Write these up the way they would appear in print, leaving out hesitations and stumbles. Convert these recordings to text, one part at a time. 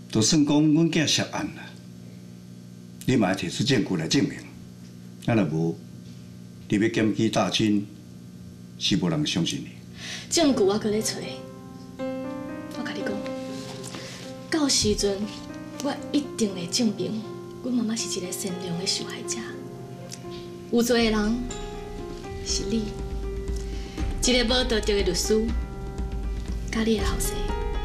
就算讲阮囝涉案啦，你嘛要提出证据来证明。啊，若无，你要检举大军，是无人相信你。 证据我搁咧找，我甲你讲，到时阵我一定会证明，阮妈妈是一个善良的受害者。有罪的人是你，一个无道德的律师，甲你的后生。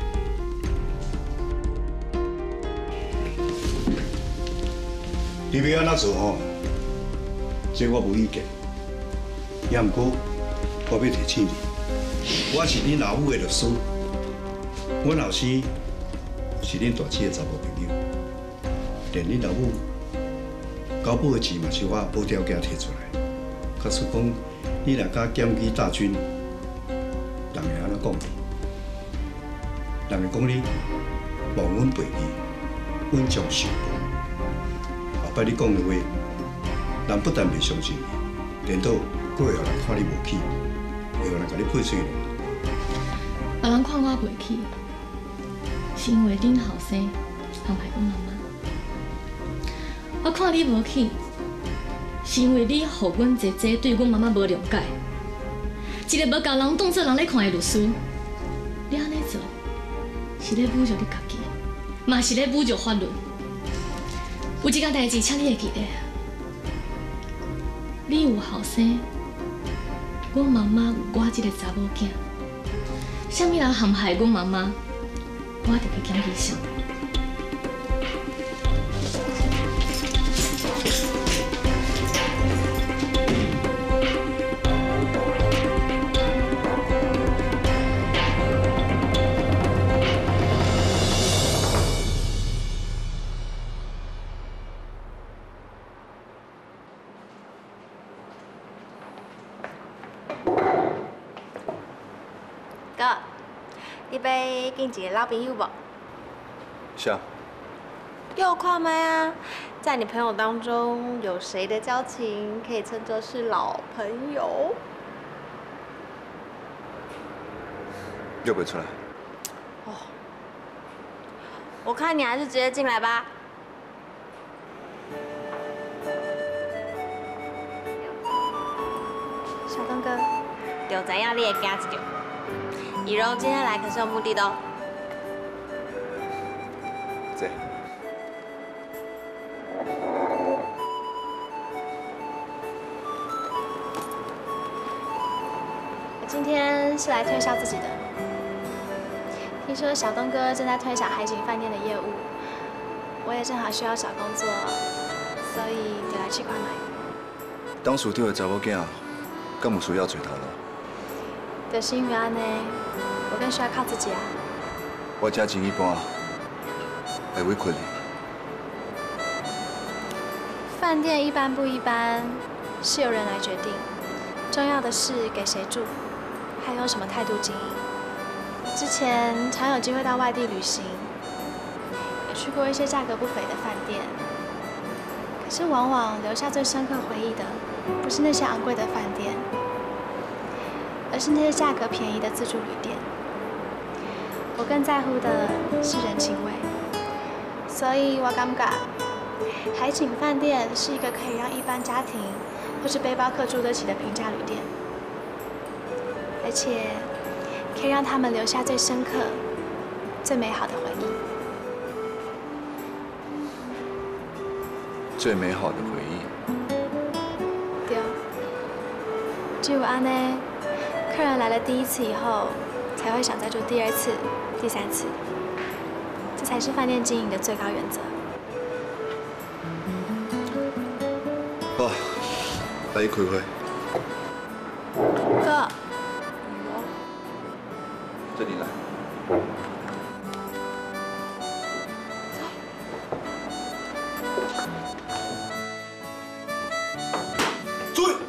你要安怎做吼？这我无意见。也毋过，我要提醒你，我是恁老母的律师，阮后生是恁大姊的查某朋友，连恁老母交保的钱嘛是我无条件摕出来。假使讲你若敢检举大军，人会安怎讲你？人会讲你忘恩背义，恩将仇报。 后摆你讲的话，人不但袂相信你，连到佫会互人看你无起，会互人甲你配水落。 别人看我袂起，是因为恁后生伤害阮妈妈；我看你无起，是因为你互阮姐姐对阮妈妈无谅解。一个无甲人当作人咧看的律师，你安尼做，是咧侮辱你家己，嘛是咧侮辱法律。 有一件代志，请你会记得，你有后生，阮妈妈有我这个查某囝，什么人陷害阮妈妈，我就去检举谁。 你要见一个老朋友不？ 是啊。 有看没啊？在你朋友当中，有谁的交情可以称作是老朋友？ 约不出来。 哦，我看你还是直接进来吧。小东哥，就知影你会惊一跳。 以柔今天来可是有目的的哦。 这。 我今天是来推销自己的。听说小东哥正在推销海景饭店的业务，我也正好需要找工作，所以就来试看卖。 当属长的查某囝，敢有需要找头路？ 就是因为安尼。 我更需要靠自己啊！ 我家钱一般会委屈你。 饭店一般不一般，是由人来决定。重要的是给谁住，还用什么态度经营。之前常有机会到外地旅行，也去过一些价格不菲的饭店。可是往往留下最深刻回忆的，不是那些昂贵的饭店，而是那些价格便宜的自助旅店。 我更在乎的是人情味，所以我感觉海景饭店是一个可以让一般家庭或是背包客住得起的平价旅店，而且可以让他们留下最深刻、最美好的回忆。 最美好的回忆。 对，只有安呢，客人来了第一次以后，才会想再住第二次。 第3次，这才是饭店经营的最高原则。 好，来开会。 哥， 这里来。注意！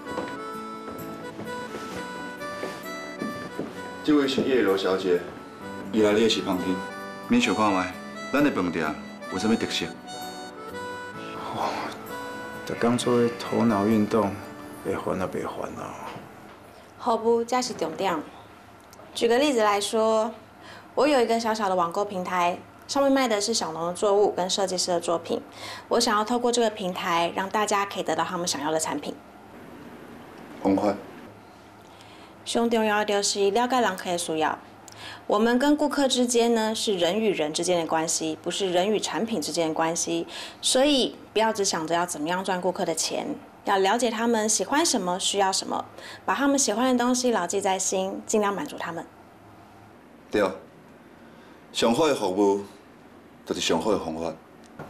这位是叶柔小姐。 伊来你的是旁听，你想看卖？咱的饭店有啥物特色？ 哦，就讲做头脑运动，袂烦啊，袂烦啊。 服务才是重点。举个例子来说，我有一个小小的网购平台， 上面卖的是小农的作物跟设计师的作品。我想要透过这个平台，让大家可以得到他们想要的产品。 方法？ 上重要的就是了解人客的需要。我们跟顾客之间呢，是人与人之间的关系，不是人与产品之间的关系。所以不要只想着要怎么样赚顾客的钱，要了解他们喜欢什么，需要什么，把他们喜欢的东西牢记在心，尽量满足他们。 对，上好的服务就是上好的方法。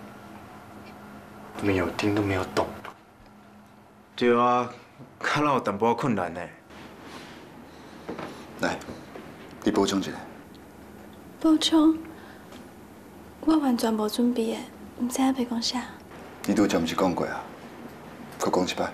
没有听都没有懂。对啊，看到有淡薄困难呢。 来，你补充一下。 补充，我完全无准备的，唔知影要讲啥。 你拄才毋是讲过啊？再讲一摆。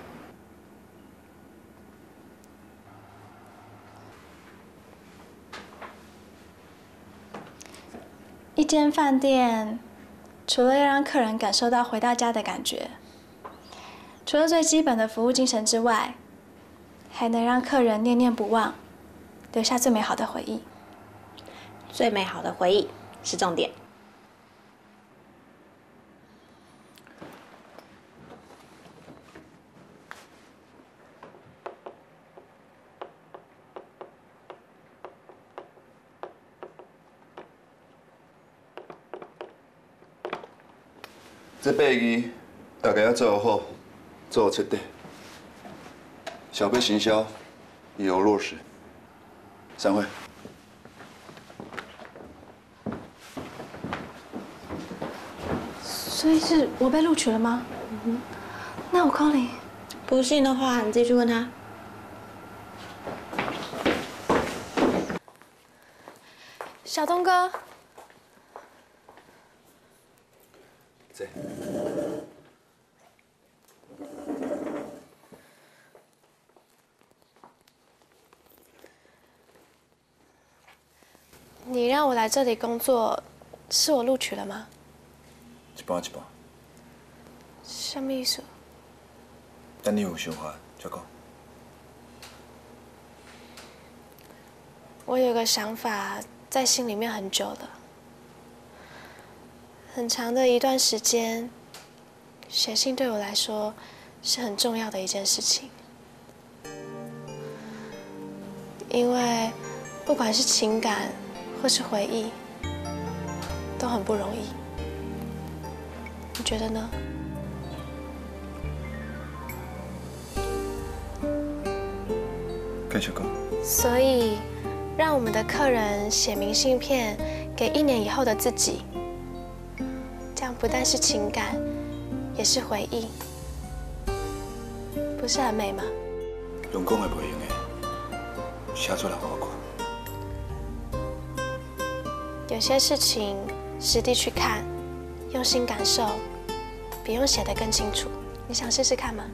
一间饭店，除了要让客人感受到回到家的感觉，除了最基本的服务精神之外，还能让客人念念不忘，留下最美好的回忆。最美好的回忆是重点。 这8字大家要做好，做彻底。小杯行销以后落实。散会。 所以是我被录取了吗？那我扣你。不信的话，你自己去问他。小东哥。 这。 你让我来这里工作，是我录取了吗？ 一半一半。 什么意思？ 等你有想法再讲。 我有个想法在心里面很久了，很长的一段时间，写信对我来说是很重要的一件事情，因为不管是情感或是回忆，都很不容易。你觉得呢？ 继续讲。 所以，让我们的客人写明信片给1年以后的自己，这样不但是情感，也是回忆，不是很美吗？ 用讲的袂用的，写出来给我看。 有些事情实地去看，用心感受，比用写得更清楚。你想试试看吗？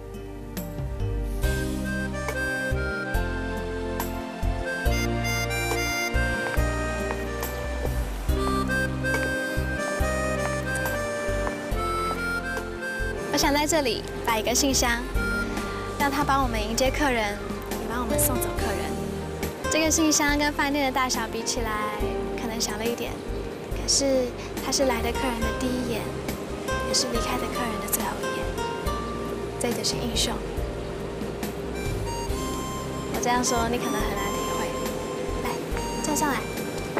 我想在这里摆一个信箱，让他帮我们迎接客人，也帮我们送走客人。这个信箱跟饭店的大小比起来，可能小了一点，可是它是来的客人的第一眼，也是离开的客人的最后一眼。这就是英雄。我这样说你可能很难体会。来，站上来，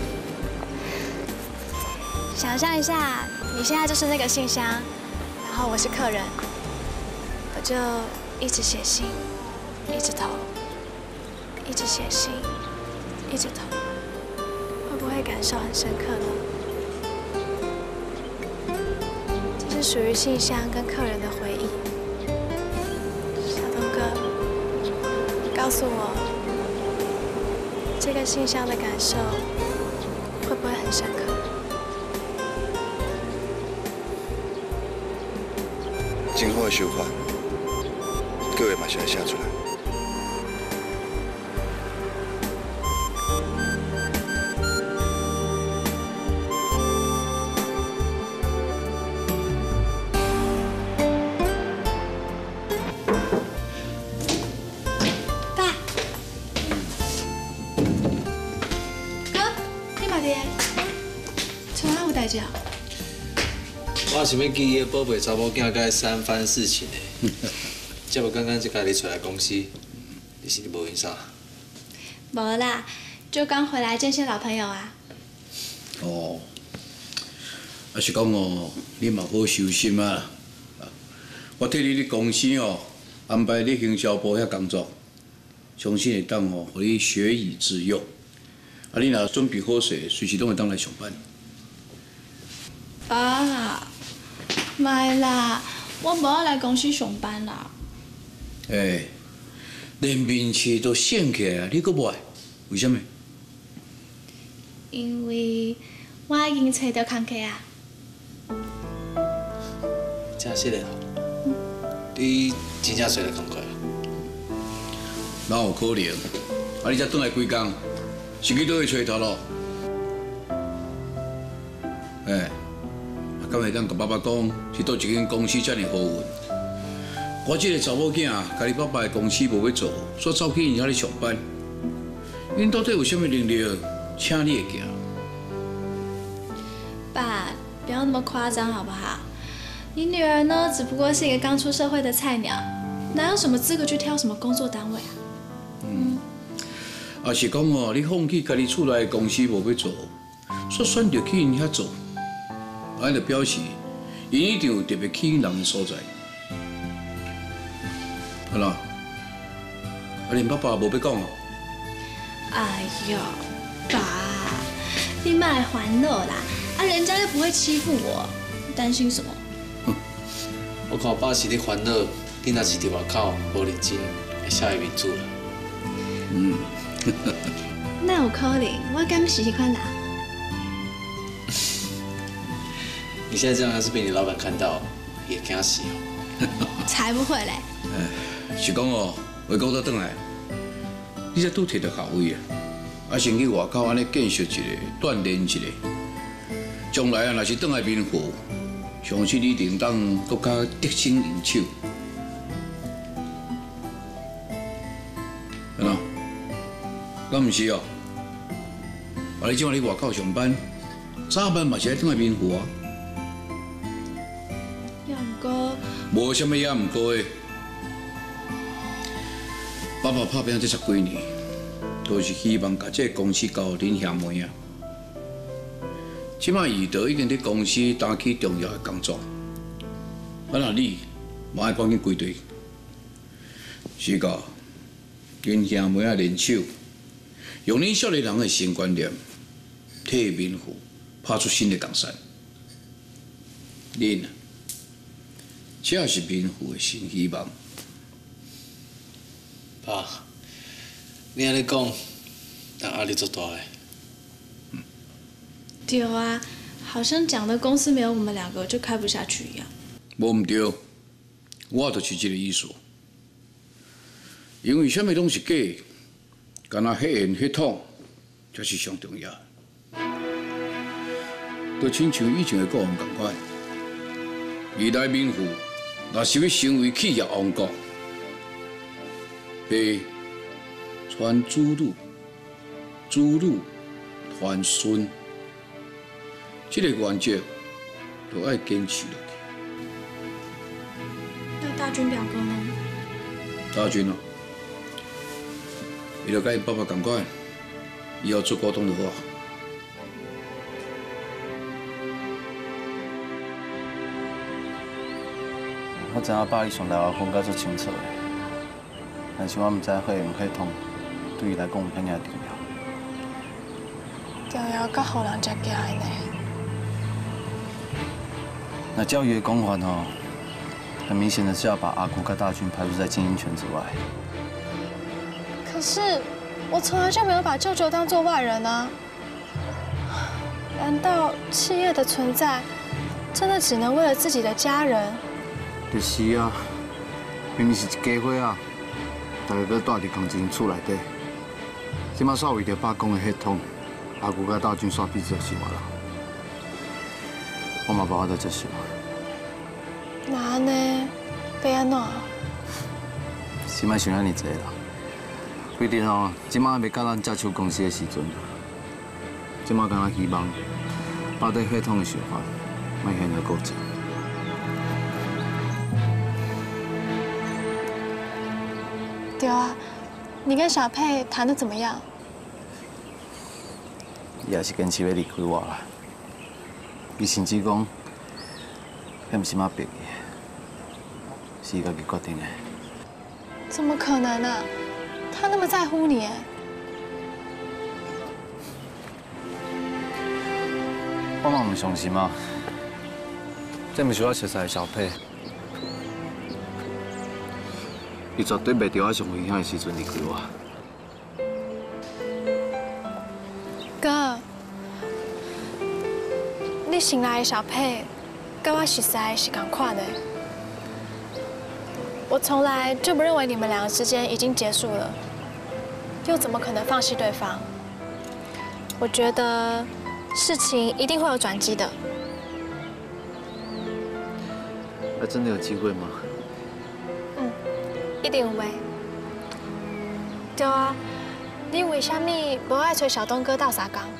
想象一下，你现在就是那个信箱，然后我是客人，我就一直写信，一直投，一直写信，一直投，会不会感受很深刻呢？这是属于信箱跟客人的回忆。小东哥，告诉我，这个信箱的感受会不会很深刻？ 真好的想法，各位嘛是要写出来。 爸，哥，你嘛伫？像我有代志啊？ 我想要记迄个宝贝查某囝甲三番四请的，才无刚刚才家己出来公司，你是无因啥？ 无啦，就刚回来见些老朋友啊。 哦，啊是讲哦，你嘛好小心啊！我替你公司哦安排你行销部遐工作，相信会当哦，互你学以致用。啊，你若准备好势，随时拢会当来上班。 啊，莫啦，我无要来公司上班啦。 哎，连面试都省起来啊，你阁无爱？为什么？ 因为我已经找到工课啊。 真实的哦，你真正找到工课啊？ 哪有可能？啊，你才转来几工，是去倒去找头路？哎。敢会当甲爸爸讲，是倒一间公司遮尔好运？我这个查某囝，甲你爸爸的公司无要做，煞走去因遐咧上班。因到底有啥物能力，请你会行？ 爸，不要那么夸张好不好？你女儿呢，只不过是一个刚出社会的菜鸟，哪有什么资格去挑什么工作单位啊？ 啊是讲哦，你放弃家己厝内的公司无要做，煞选择去因遐做。安就表示，因一定有特别吸引人的所在。好啦，啊，恁爸爸无要讲哦。 哎呦，爸，你莫烦恼啦，啊，人家又不会欺负我，你担心什么？ 我看爸是咧烦恼，你若是伫外口无认真，会少一面子啦。 那有可能，我敢是迄款人。 你现在这样，要是被你老板看到，也惊死哦。 才不会嘞！ 是讲哦，回国倒转来，你才拄摕到学位啊，啊先去外口安尼见识一下，锻炼一下，将来啊，若是倒来民户，相信你一定当搁较得心应手。是喏，敢毋是哦？啊，你即摆伫外口上班，早晚嘛是爱倒来民户啊。无啥物也毋过的，爸爸拍拼这10几年，都是希望把这个公司交予恁兄妹啊。即摆遇到已经伫公司担起重要的工作，啊那你嘛爱赶紧归队，是个恁兄妹啊联手，用恁少年人的新观念，替民户拍出新的江山。恁。这也是民户的新希望。 爸，你安尼讲，但压力足大的。 对啊，好像讲的公司没有我们2个就开不下去一样。 无毋对，我就是这个意思。因为啥物拢是假的，干那血缘血统才是上重要。就亲像以前的国王同款，未来民户。若是要成为企业王国，爸传子女，子女传孙，这个原则都要坚持落去。 那大军表哥呢？ 大军哦，伊就甲因爸爸同款，以后做股东就好。 我知影爸你上台话讲甲足清楚的，但是我毋知血缘血统对伊来讲有遐尔重要。 重要甲互人才惊的呢。 那教育的讲法吼，很明显的是要把阿姑跟大军排除在经营权之外。 可是我从来就没有把舅舅当作外人啊！难道企业的存在真的只能为了自己的家人？ 就是啊，明明是一家伙啊，大家搁住伫同一间厝内底，即马煞为着爸讲的血统，阿姑甲大军煞彼此就是我人，我嘛无法度接受。 那安尼要安怎？ 是莫想遐尼济啦，规定吼，即马要到咱接手公司的时阵，即马敢若希望巴底血统的想法，莫遐尔固执。 对啊，你跟小佩谈得怎么样？ 伊也是坚持要离开我啦。伊甚至讲，迄毋是妈逼伊，是伊家己决定的。 怎么可能啊？他那么在乎你哎。 我嘛唔相信啊，这毋是我熟悉的小佩，伊绝对袂伫我上危险的时阵离开我。 哥，你醒来的小佩，跟我熟悉的是同款的。我从来就不认为你们两个之间已经结束了，又怎么可能放弃对方？我觉得事情一定会有转机的。 那真的有机会吗？ 一定有的。对啊，你为什么无爱找小东哥斗相共？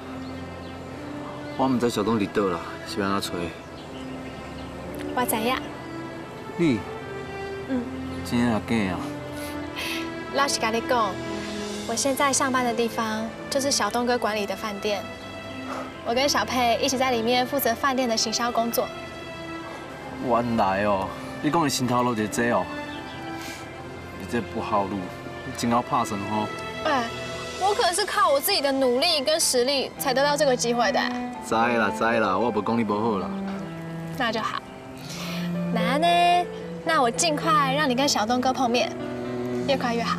我唔知小东伫倒啦，是要安怎找？ 我知影。 你？真的假啊？ 老实跟你讲，我现在上班的地方就是小东哥管理的饭店。我跟小佩一起在里面负责饭店的行销工作。 原来哦，你讲的心头路就是这哦。你这不好路，你真好拍算吼。 哎，我可是靠我自己的努力跟实力才得到这个机会的。 知啦，我无讲你不好啦。 那就好。那呢？那我尽快让你跟小东哥碰面，越快越好。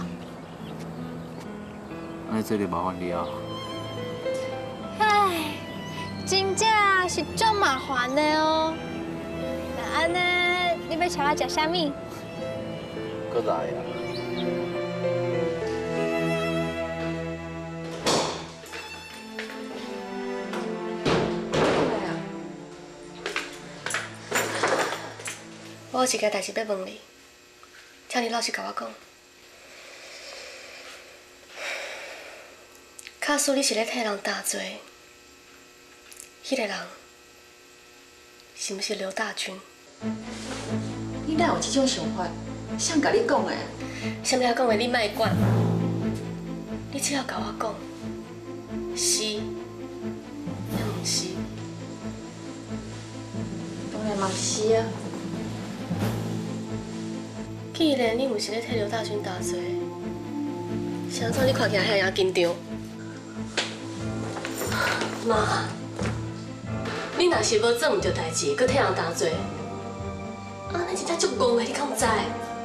安尼这就麻烦你啊。 唉，真正是足麻烦的哦。那安呢？你要请我吃啥物？ 搁来啊！ 我有一件代志要问你，请你老实甲我讲。假使你是咧替人担罪，迄个人是毋是刘大军？ 你哪有这种想法？谁甲你讲的？ 啥物要讲的你莫管，你只要甲我讲，是，也毋是。 当然嘛是啊。 既然你毋是咧替刘大军担罪，啥怎你看起来遐尔紧张？妈，你若是无做唔对代志，搁替人担罪，安尼真正足戆的，你敢唔知？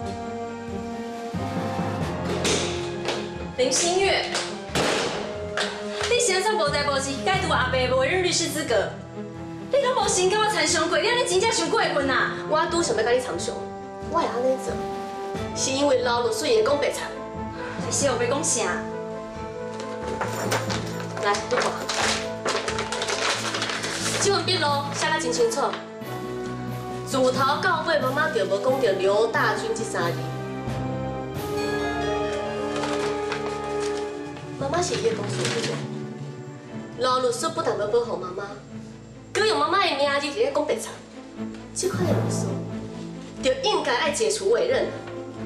林心月，你现在无代无志，该读阿伯委任律师资格，你拢无先跟我参详过，你安尼真正伤过分啊！ 我拄想要甲你参详，我会安尼做，是因为老律师会讲白菜。 是后袂讲啥？ 来，你看，这份笔录写得真清楚，自头到尾妈妈就无讲到刘大军这三字。妈妈是伊的公司主管，老律师不但要保护妈妈，佮用妈妈的名字伫咧讲白菜，这款的律师就应该爱解除委任了。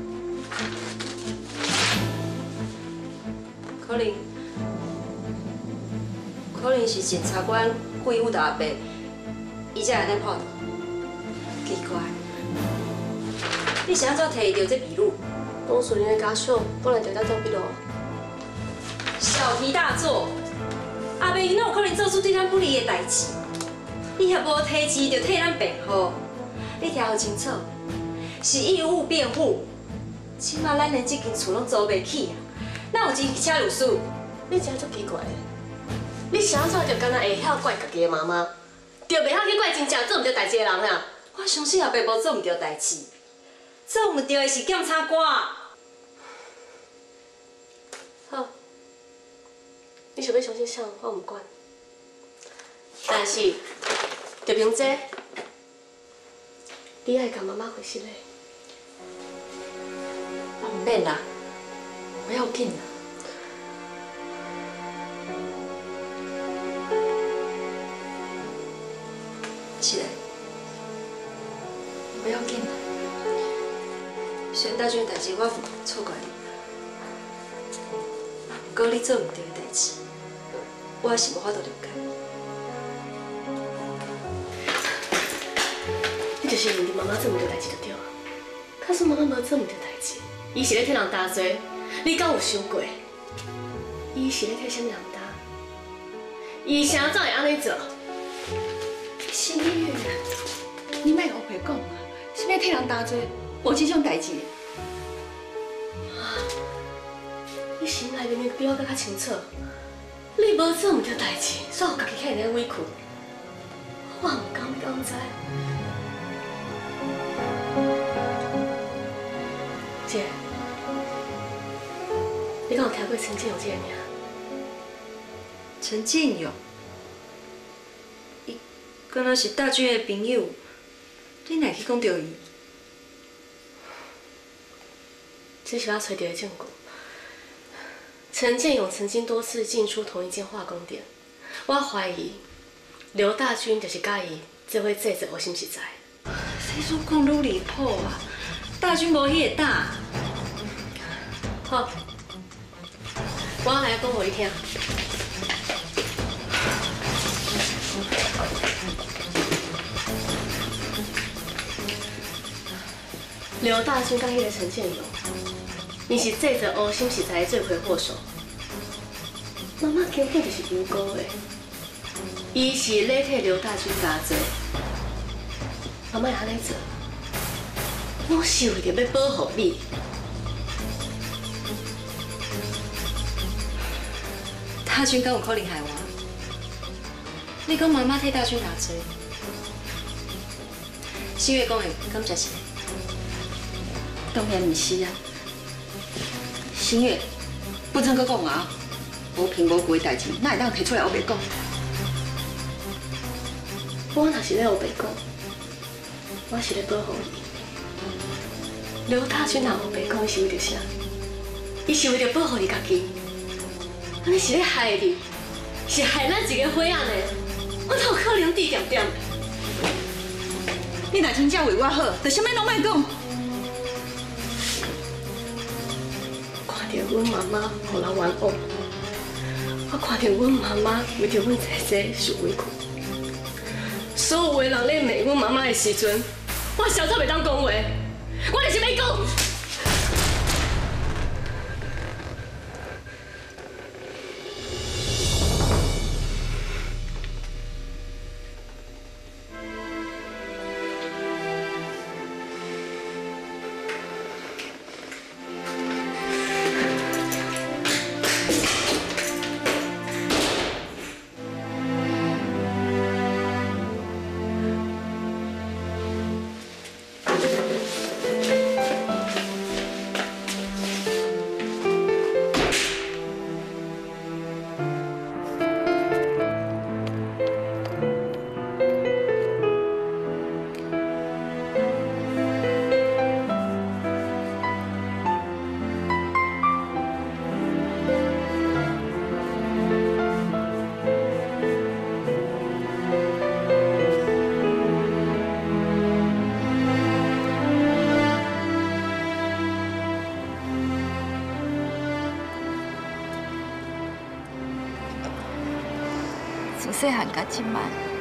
可能是检察官故意误导阿伯，伊才会安尼破图。奇怪，你是安怎摕到这笔录？ 董事长的家属本来就在做笔录啊。 小题大做，阿伯伊哪有可能做出对咱不利的代志？你若无提钱就替咱辩护，你听好清楚，是义务辩护。起码咱连这间厝拢租袂起啊，哪有钱去请律师？ 你真足奇怪的，你啥怎就敢若会晓怪家己的妈妈，就袂晓去怪真正做唔对代志的人啊？ 我相信阿伯无做唔对代志，做唔对的是检察官。 好，你想要相信啥，我唔管。但是，就凭这，你爱甲妈妈回信嘞。 唔免啦，不要紧啦。 是嘞，不要紧啦。虽然大军的代志我错怪你，不过你做唔对的代志，我还是无法度了解。 你就是因为你妈妈做唔对代志就对啊。可是妈妈无做唔对代志，伊是咧替人担罪，你敢有想过？伊是咧替什么人担？伊啥怎会安尼做？ 心月，你莫胡白讲啊！什么替人担罪，无这种代志。 你心内明明比我更较清楚，你无做唔对代志，煞有家己遐尔委屈，我唔敢知。姐，你敢有听过陈建勇这个名？ 陈建勇，伊敢若是大军的朋友，你哪去讲到伊？ 这是我找到的证据。陈建勇曾经多次进出同一间化工店，我怀疑刘大军就是甲伊做伙制作无心实在。 这种讲愈离谱啊！大军无迄个胆。 好，我来讲互你听。刘大军甲迄个陈建勇，伊是制作无心实在的罪魁祸首。妈妈根本就是无辜的，伊是咧替刘大军担罪。妈妈会安尼做，我是为着要保护你。 大军敢有可能害我？你讲妈妈替大军担罪，新月讲的敢真是？ 当然唔是啊。新月，不准搁讲啊！无凭无据的代志，哪会当摕出来黑白讲？ 我若是咧黑白讲，我是咧保护你。刘大军若黑白讲，伊是为着啥？伊是为着保护你家己。你是咧害你，是害咱一个伙仔呢？我哪有可能滴点点？ 你若真正为我好，就啥物拢莫讲。 看到阮妈妈互人冤枉，我看到阮妈妈为着阮姐姐受委屈，所有的人咧骂阮妈妈的时阵，我小草袂当讲话，我就是要讲。 自细汉到即摆，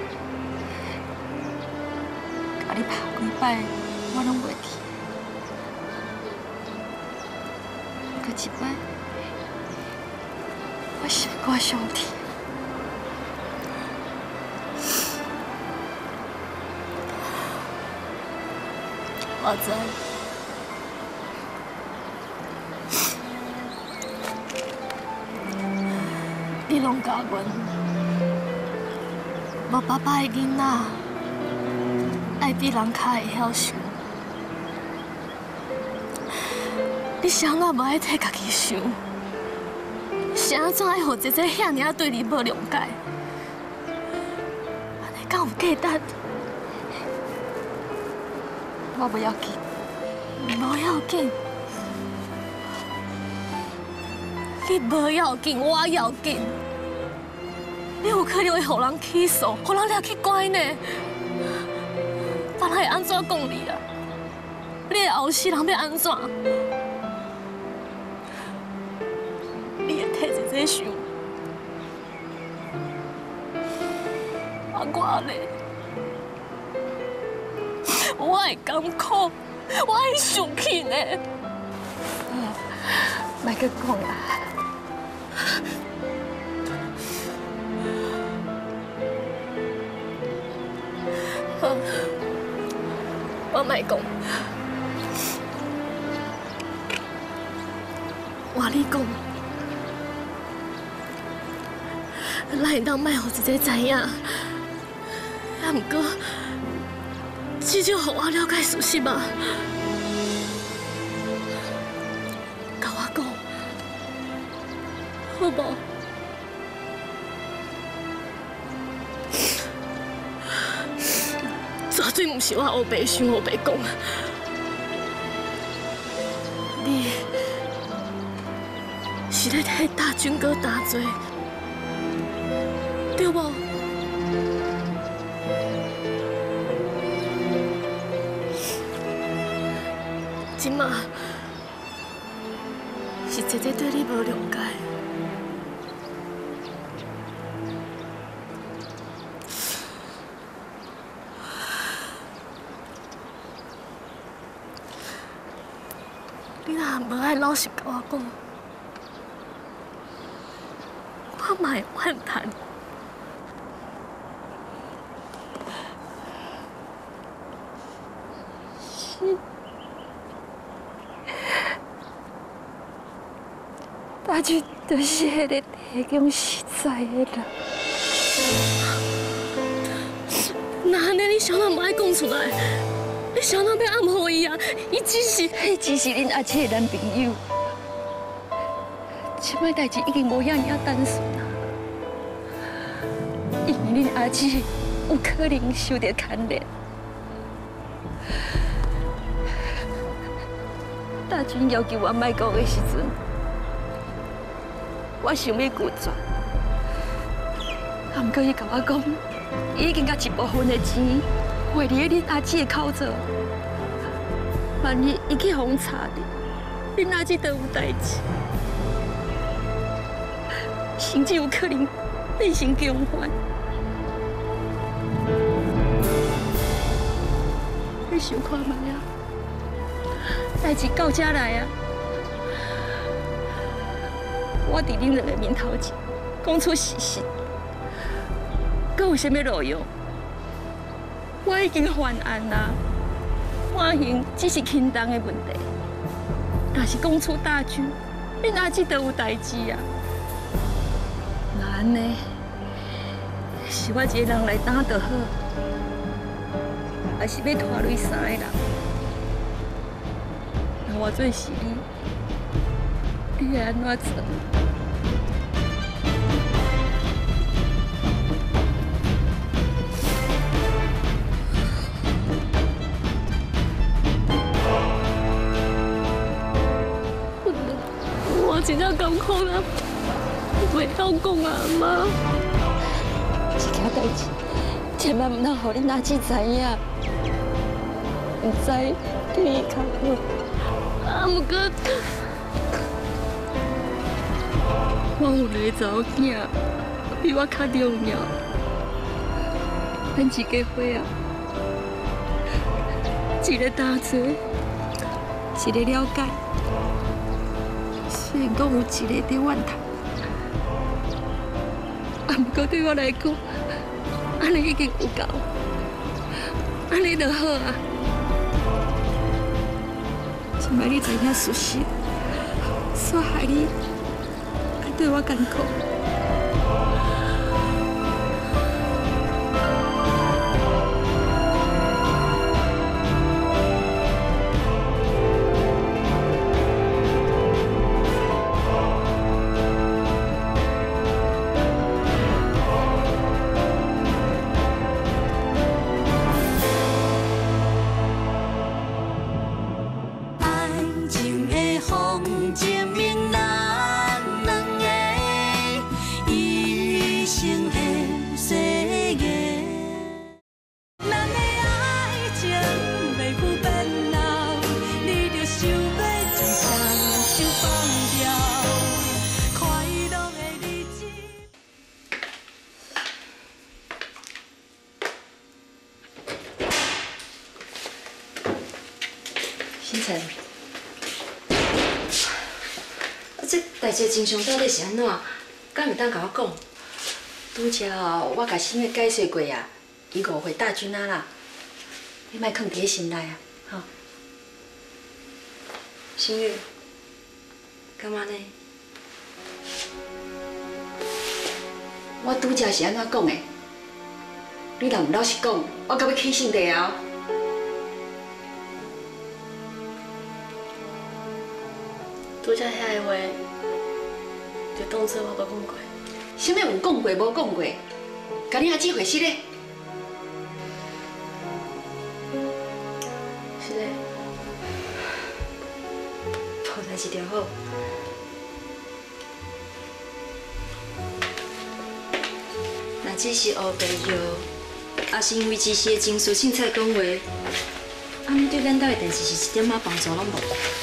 甲你拍几摆，我拢袂记。可一摆，我心肝伤痛。我知。你拢教阮，无爸爸的囡仔，爱比人较会晓想。你是安怎无爱替家己想？是安怎爱互姐姐遐尔对你无谅解？安尼敢有价值？我不要紧，无要紧。你无要紧，我要紧。你有可能会互人起诉，互人抓去关呢。 会安怎讲你啊？你的后世人要安怎？你会替姐姐想，啊我呢？我会甘苦，我会生气呢。 莫去讲啦。 好，我莫讲，我你讲，咱会当莫互一个知影，也毋过，至少互我了解事实嘛。甲我讲，好无？绝对毋是我黑白想黑白讲，你是咧替大军哥担罪，对无？今嘛是姐姐对你无了解。你若无爱老实甲我讲，我嘛会怨叹。 是，大军就是迄个提供实在的人。 那安尼你啥人无爱讲出来？你啥人要暗号伊啊？伊只是， 迄只是恁阿姊的男朋友。即摆代志已经无遐尔单纯啊，因为恁阿姊有可能受到牵连。大军要求我莫讲的时阵，我想要拒绝，啊，毋过伊甲我讲，伊已经甲一部分的钱汇伫恁阿姊的口座。万一伊去互查着，恁阿姊就有代志，甚至有可能变成共犯。你想看觅啊？代志到这来啊！我伫恁两个面头前讲出事实，阁有啥物路用？我已经犯案啦。判刑只是轻重的问题，若是讲出大军，恁阿姊就有代志啊。那安尼，是我一个人来担就好，还是要拖累三个人？若我做是你会安怎做？ 我真正艰苦啦，袂晓讲啊，妈。 这件代志千万唔通互恁阿姊知影，唔知对伊较好。 啊，毋过我有两个查某囝，比我较重要。咱一家伙啊，一个担罪，一个了解。虽然讲有一个在怨叹，啊，不过对我来讲，安尼已经有够，安尼就好啊。今摆你知影事实，煞害你，还对我艰苦。 爱情的风证明咱两个星辰，这代志真相到底是安怎？敢会当甲我讲？拄则我甲新月解释过啊，伊误会大军啊啦，你莫囥伫心内啊，吼。新月，干嘛呢？我拄则是安怎讲的？你若唔老实讲，我甲要起性地后。 拄则遐个话，就当作我无讲过。 啥物有讲过无讲过？甲你阿姊回失咧？ 是嘞。 好代志就好。若只是黑白药，也是因为之前的情绪凊彩讲话，安尼对咱家的代志是一点仔帮助拢无。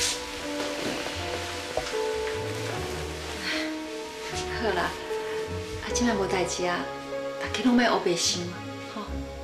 好啦，即摆无代志啊，大家拢莫黑白想嘛，吼。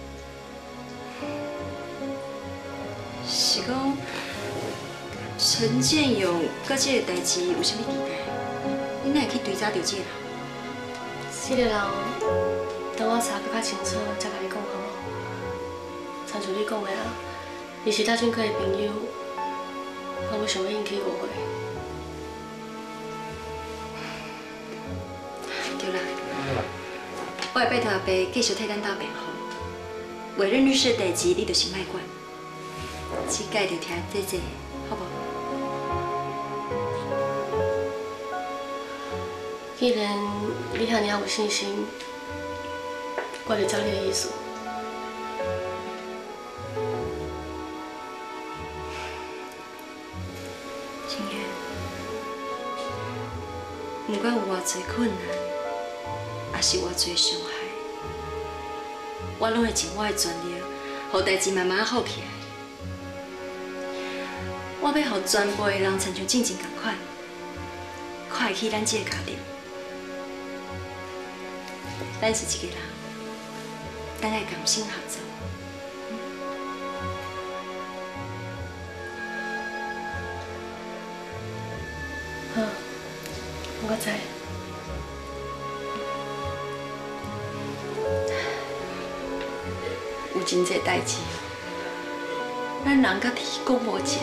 是讲陈建勇甲这个代志有啥物期待？你哪会去追查到这个人？ 这个人，等我查搁较清楚，再甲你讲好无？亲像你讲的啊，伊是大俊哥的朋友，我要想要引起误会。 对啦，我会拜托阿伯继续替咱斗辩护。委任律师的代志，你就是莫管，这届就听姐姐，好无？ 既然你遐尔有信心，我就照你的意思。 清月，不管有偌济困难，也是偌济伤害，我拢会尽我的全力，让代志慢慢好起来。我要让全部的人亲像进前同款，看会起咱这个家庭。咱是一个人，咱爱同心合作。 好，我知。 有真侪代志，咱人甲天讲无前。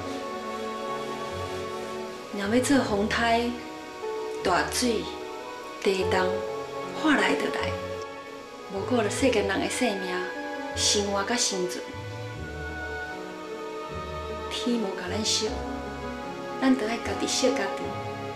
若要做风台、大水、地动，话来就来。无过了世间人的性命、生活甲生存，天无甲咱惜，咱就爱家己惜家己。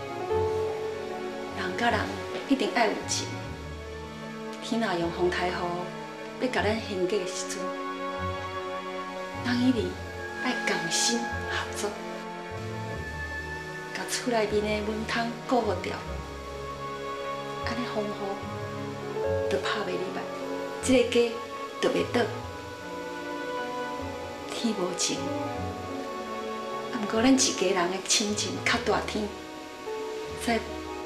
人甲人一定爱有情。天若用风台雨要甲咱兴过的时阵，咱一定爱同心合作，甲厝内面的门窗顾好掉，安尼风雨就拍袂入来，这个家就袂倒。天无情，啊，不过咱一家人的亲情较大天，在。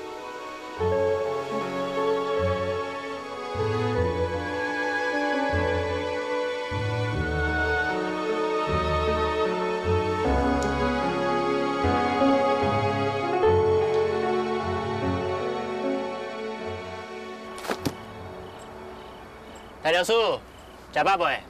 大律师，食饱未？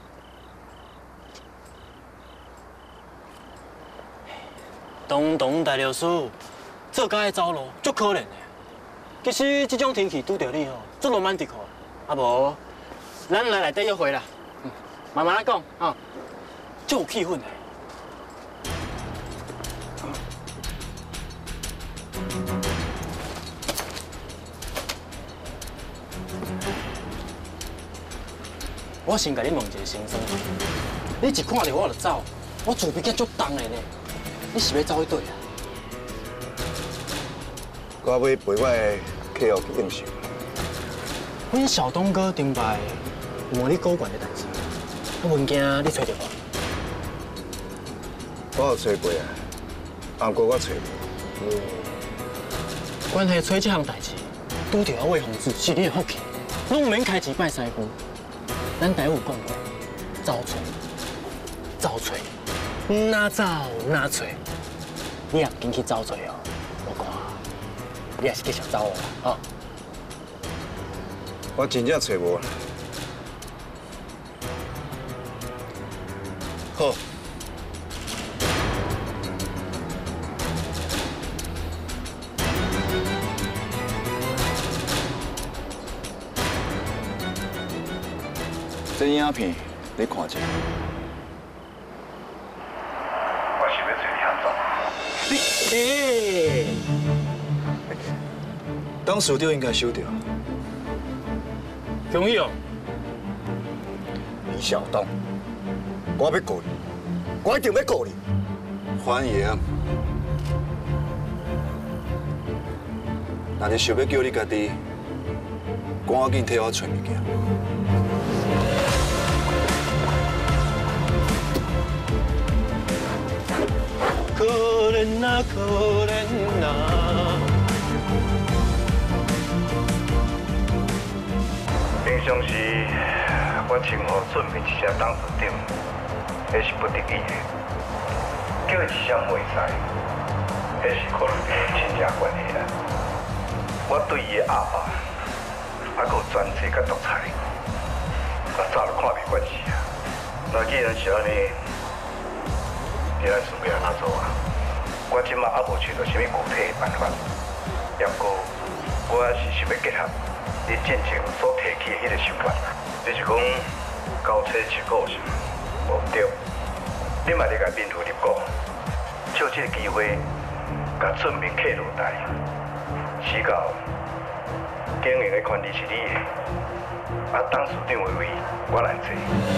东大律师，做家的走路足可怜的。其实这种天气拄到你哦，足罗曼蒂克。啊无，咱来内底约会啦。慢慢来讲啊，足有气氛的。我先甲你问一个先生，你一看到我就走，我自鼻脚足重的呢。你是要走去倒啊？ 我要陪我的客户去应酬。 阮小东哥顶摆问你高管的代志，我文件你找着无？ 我有找过啊，啊不过我找无。 关系找这项代志，拄着我魏宏志是你的福气，拢免开一摆师傅。咱台有讲过，找找，找找， 哪走哪找，你也紧去找找哦。我看你还是继续找我啦，吼。 我真正找无啦。 好。这影片你看者。 我想要找你合作。 你当事长应该收到。 同意哦。 李晓东，我要告你，我一定要告你。 欢迎。若是想要叫你家己，赶紧替我找物件。 可怜啊，可怜啊！ 平常时我称呼准备一声董事长，那是不得已的；叫伊一声袂使，那是可能有亲戚关系啦。我对伊的阿爸，还佫有专制甲独裁，我早就看袂惯势啊。那既然是安尼，你咱准备安怎做啊？我即马还无找到什么具体的办法，也不过我也是想要结合你进前所提起的迄个想法，就是讲交叉持股是无对，你嘛得甲面付入股，借这个机会甲准明客落台，死到经营的权利是你的，啊，董事长的位我来坐。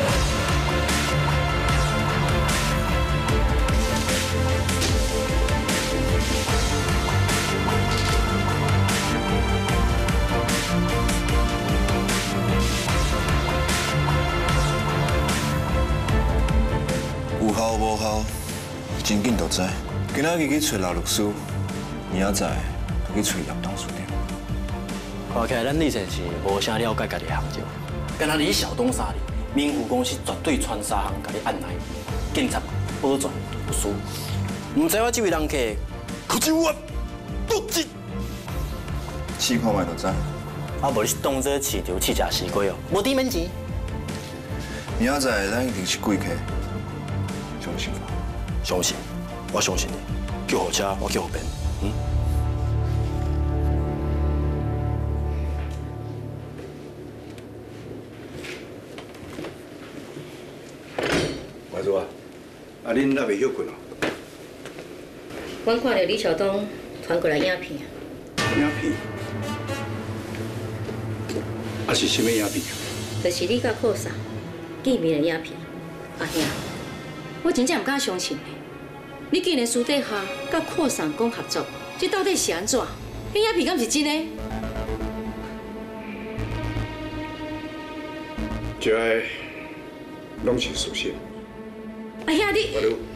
有效无效，真紧就知。今仔日去找老律师，明仔载就去找叶董事长。 看起来咱以前是无啥了解家己的行情，敢若你小东沙里，民富公司绝对穿三项，甲你按来，警察保全不输。唔知我这位人客，可是我不知。 试看卖就知。 啊，无你是当作市场试食西瓜哦，无抵免钱。 明仔载咱一定是贵客，相信我。 相信，我相信你。叫好车，我叫好便。 外祖啊，恁还未休困哦？ 阮看到李晓东传过来影片。 影片？啊是什么影片？ 就是你甲寇啥见面的影片。阿兄，我真正唔敢相信你竟然私底下甲寇啥讲合作，这到底是安怎？迄影片敢是真的？ 这拢是事实。 阿兄你。 我รู้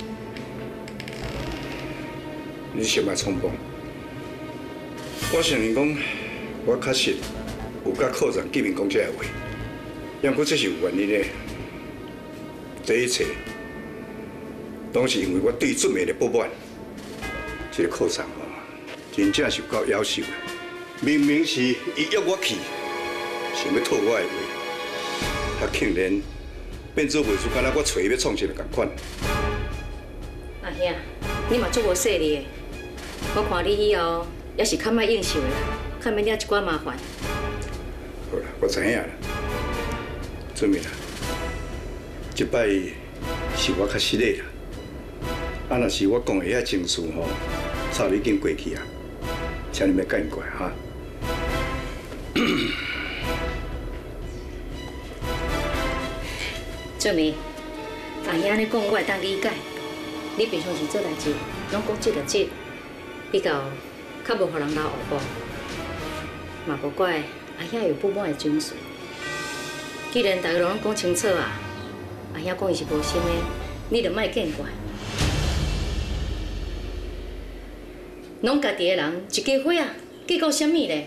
你想来冲动。我承认讲，我确实有甲寇长见面讲这个话，不过这是有原因的。这一切拢是因为我对准美的不满。这个寇长哦，真正是够夭寿的。明明是伊约我去，想要套我的话，他竟然变做袂输，敢若我找伊要创啥个共款。 阿兄，你嘛足无势力的，我看你以后也是较莫应酬的啦，较免惹一寡麻烦。 好啦，我知影啦，准备啦。这摆是我较失礼啦，啊，若是我讲的遐情绪吼，早已经过去啊，请你莫见怪哈。 俊明，阿兄你讲我会当理解，你平常时做代志拢讲这就这，比较较无互人拉黑幕，嘛无怪阿兄有不满的情绪。既然大家拢讲清楚啊，阿兄讲伊是无心的，你就莫见怪。拢家己的人一家伙啊，计较什么咧？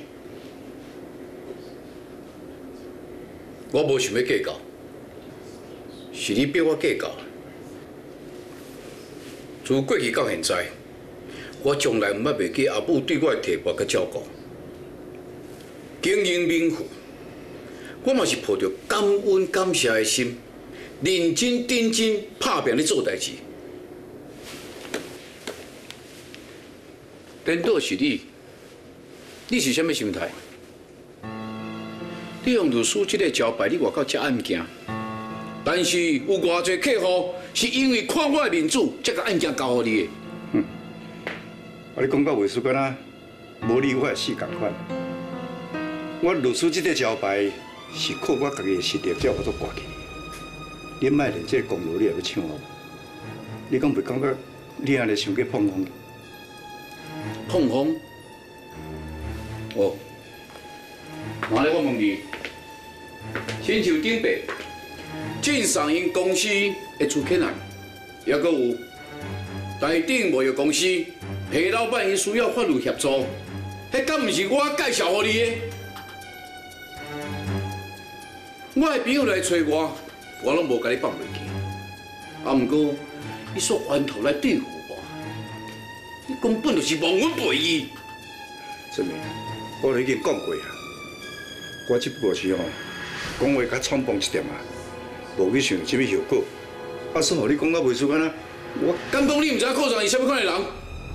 我无想要计较，是你逼我计较。 从过去到现在，我从来毋捌袂记阿母对我的提拔甲照顾。经营民户，我嘛是抱着感恩感谢的心，认真认真拍拼咧做代志。颠倒是你是啥物心态？你用律师这个招牌，你外口接案件，但是有偌侪客户是因为看我的面子，才甲案件交予你的。 你讲到袂输干那，无理我也是共款。我律师这个招牌是靠我家己的实力才有法挂起。你莫连这个功劳你也要抢我？你讲袂感觉你安尼想去碰风？ 碰风？哦，那咧我问你，亲像顶白晋上因公司的出客案，也阁有台顶物业公司黑老板因需要法律协助，迄敢毋是我介绍予你的？我的朋友来找我拢无甲你放袂记。啊，毋过你说翻头来对付我，你根本就是忘恩背义。 真的，我已经讲过啊，我只不过是讲话较冲动一点啊，无去想这物效果。啊，说互你讲到袂输干那，我敢讲你毋知影寇上是啥物款的人？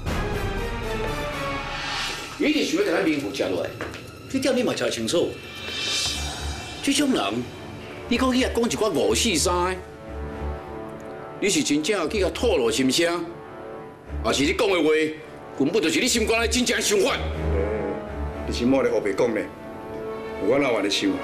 你一定想要甲咱民户食落来，这点你嘛查清楚。这种人，你讲伊也讲一寡五四三的，你是真正去甲吐露心声，还是你讲的话根本就是你心肝内真正的想法？ 你是莫咧胡白讲呢？我哪有安尼想啊？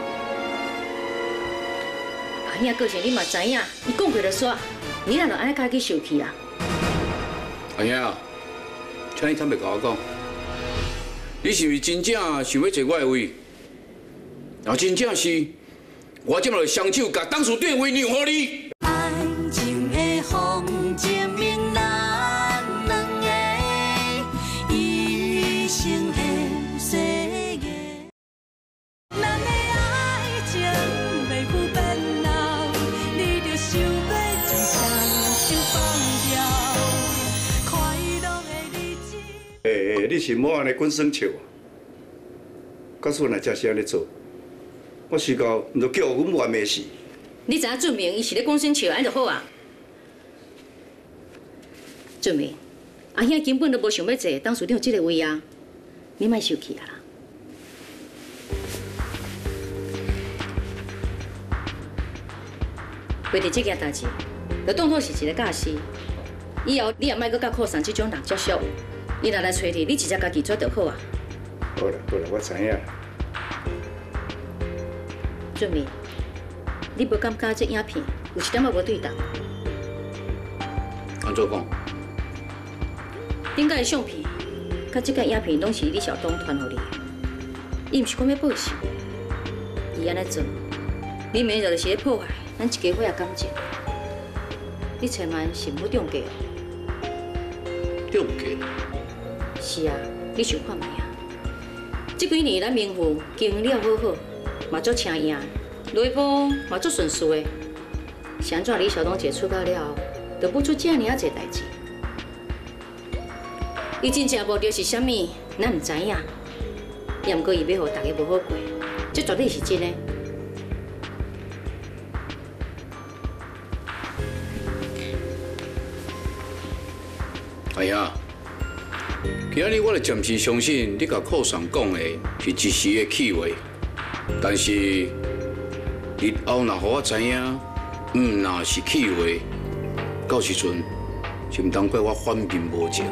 阿兄个性你嘛知影，伊讲过就煞，你哪能安尼家己受气啊？ 阿兄，请你坦白甲我讲，你是毋是真正想要坐我的位？若真正是，我今日双手甲董事长位让予你。 爱情的风证明咱两个一生的誓言。咱的爱情袂负变老，你着想要将双手放掉，快乐的日子。 你是莫安尼滚耍笑啊？告诉我哪真是安尼做？我睡觉唔着叫阮完美死。 你知影俊明伊是咧讲耍笑，安就好啊。俊明，阿兄根本都无想要坐董事长这个位啊，你莫生气啊啦。为着这件代志，就当作是一个假释。以后你也莫搁甲靠上这种人接触，伊若来找你，你直接家己抓就好啊。 好啦，我知影。 俊明，你无感觉这影片有一点仔无对当？ 安怎讲？ 顶个的相片，甲这个影片拢是李小东传予你的，伊毋是讲要报仇，伊安尼做，你明就是咧破坏咱一家伙的感情。你千万是唔好中计哦。 中计？ 是啊，你想看觅啊？这几年咱民户经营了好好。嘛足请赢，内部嘛足顺遂的。是安怎李小东一出到了后，就不出这尔啊侪代志？伊真正目的是啥物，咱唔知影。也毋过伊要互大家无好过，这绝对是真的。 哎呀，今日我就暂时相信你甲寇上讲的是一时的气话。但是日后若互我知影，若是气话，到时阵就唔通怪我反面无情。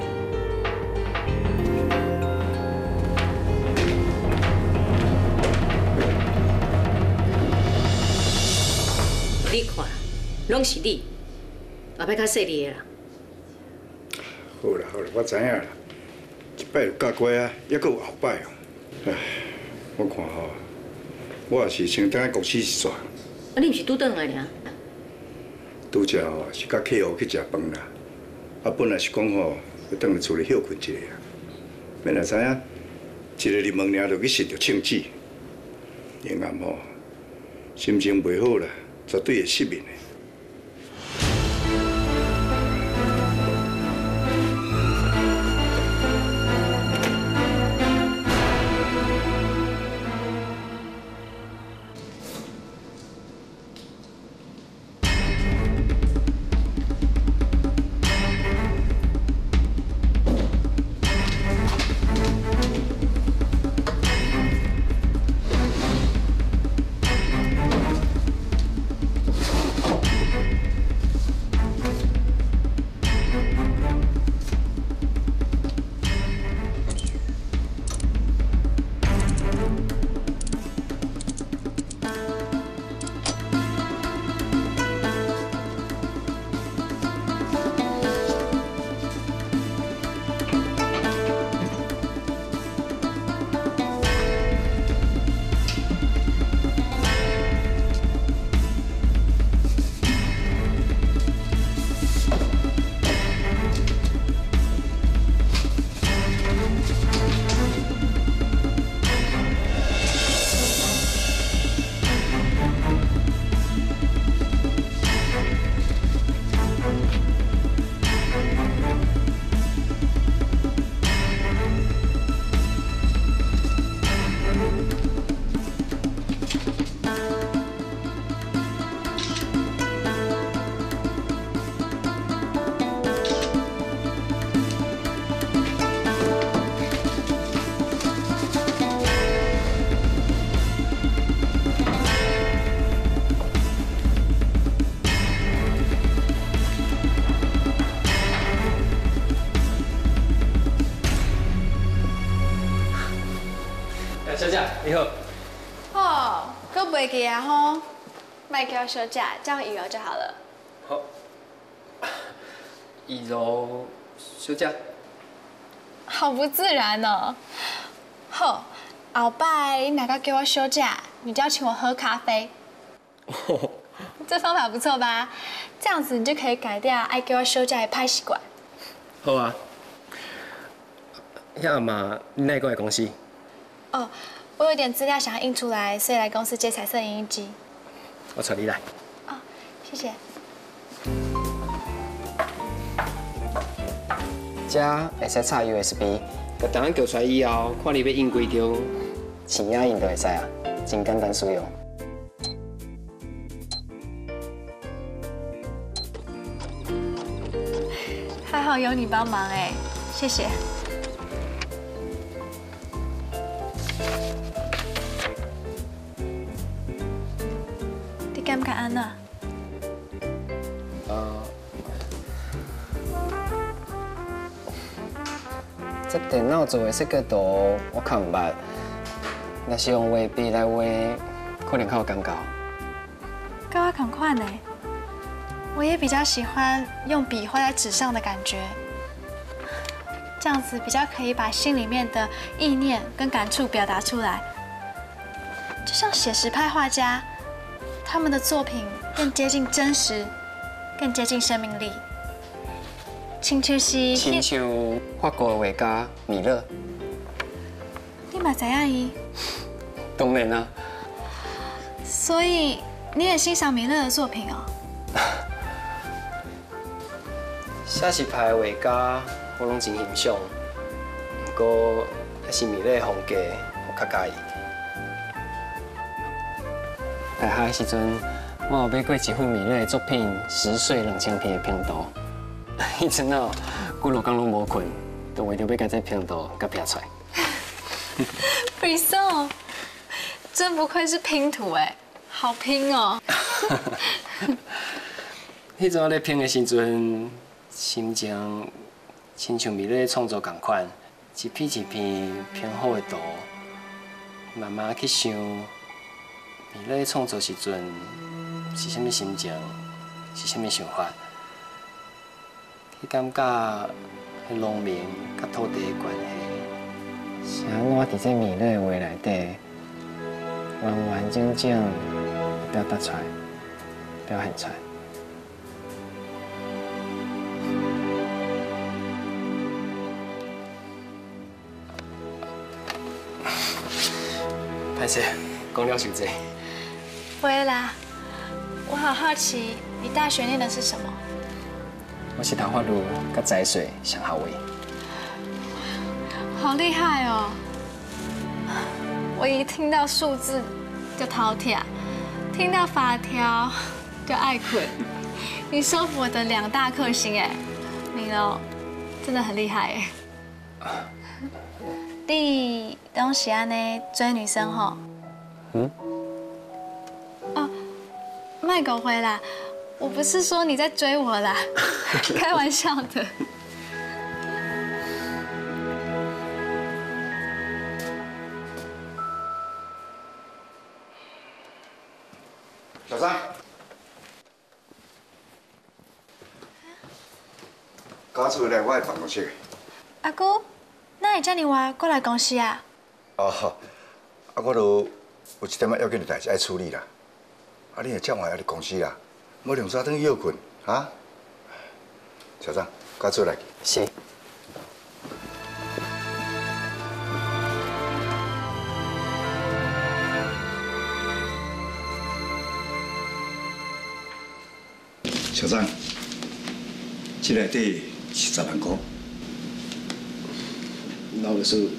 你看，拢是你，后摆较细腻的啦。 好啦，我知影啦。一摆就过过啊，还阁有后摆哦。唉，我看吼。我也是先等下公司是煞。 啊，你毋是拄倒来尔？ 拄则吼是甲客户去食饭啦。啊，本来是讲吼要等下厝里休困一下啊。免来知影，一个入门尔就去食着庆子，永暗吼心情袂好啦，绝对会失眠的。 你好。 哦，搁袂记啊吼，卖叫我小姐，叫我以柔就好了。 好。以柔小姐。 好不自然哦。好，后摆你哪个叫我小姐，你就要请我喝咖啡。这方法不错吧？这样子你就可以改掉爱叫我小姐的坏习惯。 好啊。遐嘛，你哪个来公司？ 哦，我有点资料想要印出来，所以来公司借彩色影印机。 我带你来。 哦，谢谢。 这会使插 USB， 把档案叫出来以后，看你要印几张，钱仔印就会使啊，真简单使用。 还好有你帮忙哎，谢谢。你敢不敢安娜？ 这电脑做的设计图我看唔捌，若是用画笔来画，可能较有感觉。 跟我同款呢，我也比较喜欢用笔画在纸上的感觉，这样子比较可以把心里面的意念跟感触表达出来。就像写实派画家，他们的作品更接近真实，更接近生命力。亲像法国的画家米勒。 你嘛知影伊？ 当然啦。 所以你也欣赏米勒的作品哦？ 写实派的画家我拢真欣赏，不过还是米勒的风格我较介意。大学的时阵，我有买过一份米勒的作品《10岁2000篇》的拼图。迄阵哦，规路工拢无困，就为着要甲这拼图甲拼出来。 Brisson， 真不愧是拼图哎，好拼哦！ 迄阵我咧拼的时阵，心情亲像米勒创作同款，一片一片拼好的图，慢慢去想米勒创作时阵是啥物心情，是啥物想法。去感觉迄农民甲土地的关系，是安怎伫这米勒的话内底，完完整整表达出来、表现出来。歹势，讲了伤济。 不会啦，我好好奇，你大学念的是什么？ 我是谈法律甲财税上学位。 好厉害哦！我一听到数字就饕餮，听到法条就爱困。你收服我的2大克星哎，你哦，真的很厉害哎。你拢是安尼追女生吼？哦，卖狗回啦。我不是说你在追我啦，开玩笑的。 小张，赶出来我的办公室。 阿姑，哪会遮尔晚过来公司啊？ 哦，我有一点仔要紧的代志要处理啦。你会这么晚来公司啦？无两早等休困啊！小张，赶出来。 是。 小张，这内底是10万块。 老律师，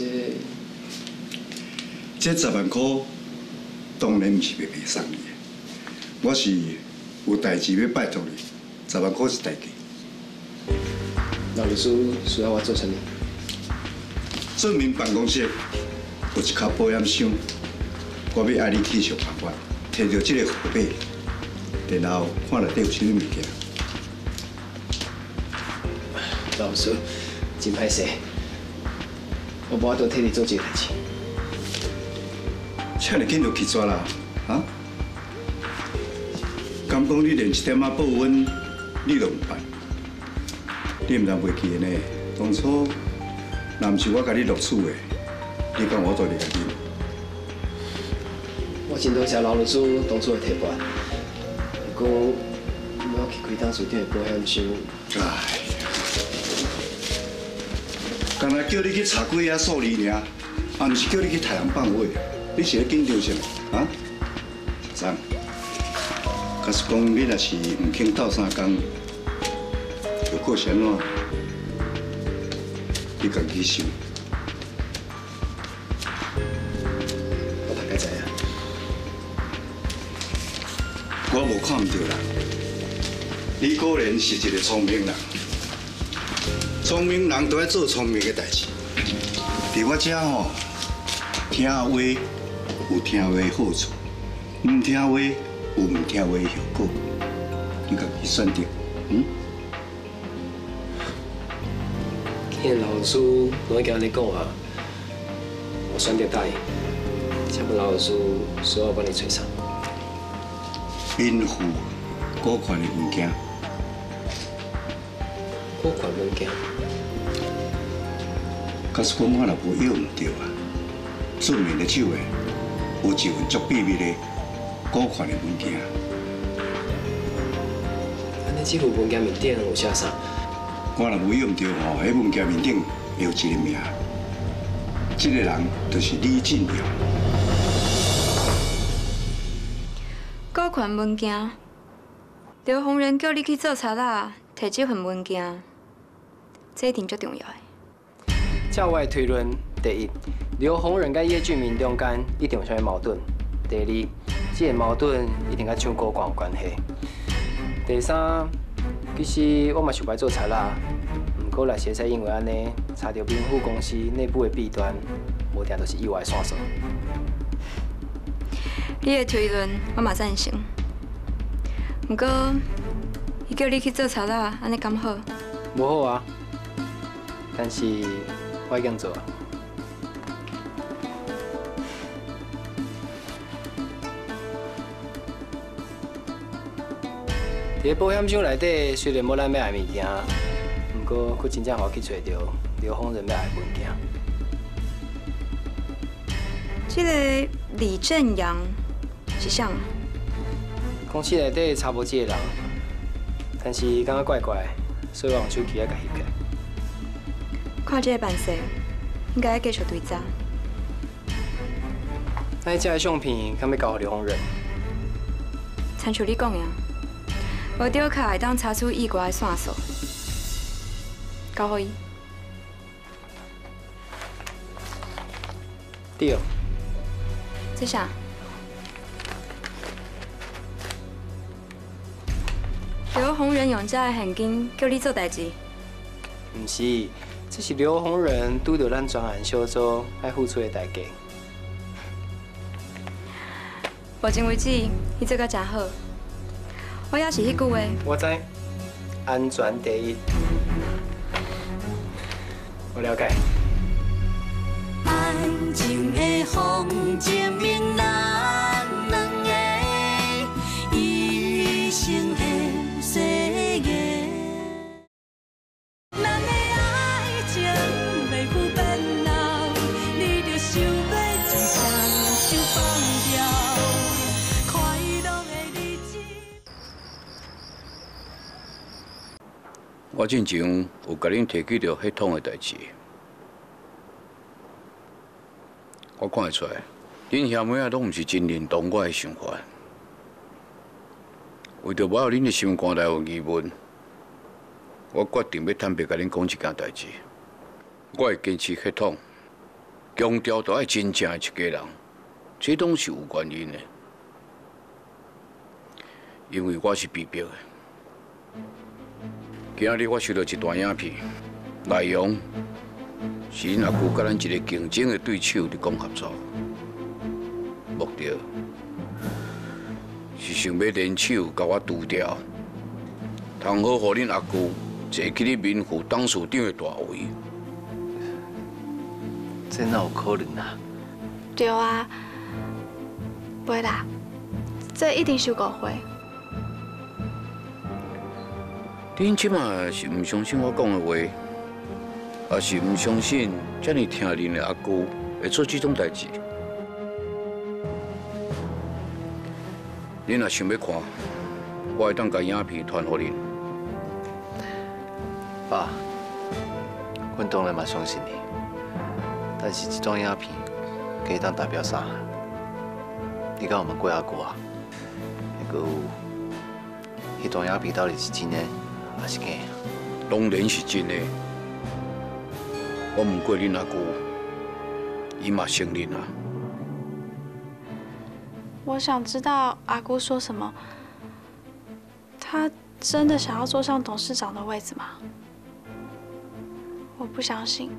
这10万块当然不是白白送你的，我是有代志要拜托你，10万块是代价。 老律师需要我做什么？ 证明办公室有一卡保险箱，我要爱你去想办法，摕到这个号码，然后看内底有啥物物件。 老律师，真歹势，我无法度替你做这个代志。 请你紧就去抓啦，啊？敢讲你连一点仔报恩你都唔办，你唔通袂记的呢？当初若唔是我甲你录取的，你讲我做你家己。 我真多谢老律师当初的提拔，不过我去开当书店的保险箱。 哎，刚才叫你去查几下数字尔，啊，唔是叫你去杀人放火，你是咧紧张什么？啊？张，假使讲你若是唔肯斗相共，有过是安怎？你家己想。 我大概知影。 我无看唔到啦，你果然是一个聪明人。聪明人都要做聪明的代志。伫我遮吼，听话有听话的好处，唔听话有唔听话的效果。你家己选择， 既然老师拢已经安尼讲啊，我选择答应。请问老师需要我帮你找啥？ 应付股权的物件。 股权物件。 假使讲我若无用唔对啊，出面的手的有一份足秘密的股权的物件。 安尼这份物件面顶有写啥？ 我若无用对吼，迄物件面顶会有一个名，这个人就是李进尧。 股权物件，刘洪仁叫你去做查啦，摕这份物件，这一定最重要的。 照我的推论，第一，刘洪仁甲叶俊明中间一定有啥物矛盾；第二，这个矛盾一定甲抢股权有关系；第三，其实我嘛想来做查啦，不过若是会因为安尼查到民富公司内部的弊端，无定就是意外线索。 你的推论我嘛赞成，不过伊叫你去做查啦，安尼敢好？ 无好啊，但是我已经做啊。伫保险箱内底虽然无咱要爱物件，不过佫真正互我去找到刘洪仁要爱物件。 这个李正阳是啥？ 公司内底查无这个人，但是感觉怪怪，所以我用手机来甲翕起来。 看这个办势，应该要继续追查。 那这个相片敢要交给刘洪仁？ 亲像你讲的，无吊卡会当查出意外的线索，交互伊。 对。 这啥？刘洪仁用这个现金叫你做代志？ 唔是，这是刘洪仁拄到咱专案小组爱付出的代价。 目前为止，伊做甲真好。我也是迄句话。 我知，安全第一。我了解。 爱情的风证明咱两个一生的誓言。咱的爱情袂赴变老，你着想要将双手放掉，快乐的日子。 我进前有甲恁提起着迄通的代志。我看会出来，恁兄妹仔拢毋是真认同我的想法。为着无互恁的心肝内有疑问，我决定要坦白甲恁讲一件代志。我会坚持血统，强调都爱真正的一家人，这拢是有原因的。因为我是被逼的。今仔日我收到一段影片，内容。是恁阿舅甲咱一个竞争的对手伫讲合作，目的是想要联手甲我除掉，通好互恁阿舅坐起你民富董事长的大位。 这哪有可能啊？ 对啊， 袂啦，这一定是误会。 恁即马是唔相信我讲的话，还是唔相信遮尔疼恁的阿姑会做这种代志？恁若想要看，我会当甲影片传互恁。 爸，阮当然嘛相信你，但是这种影片可以当代表啥？你甲我们过阿姑啊？还有，迄段影片到底是真的？ 还是假？ 当然是真的。我问过恁阿姑，伊嘛承认啊。 我想知道阿姑说什么。她真的想要坐上董事长的位置吗？我不相信。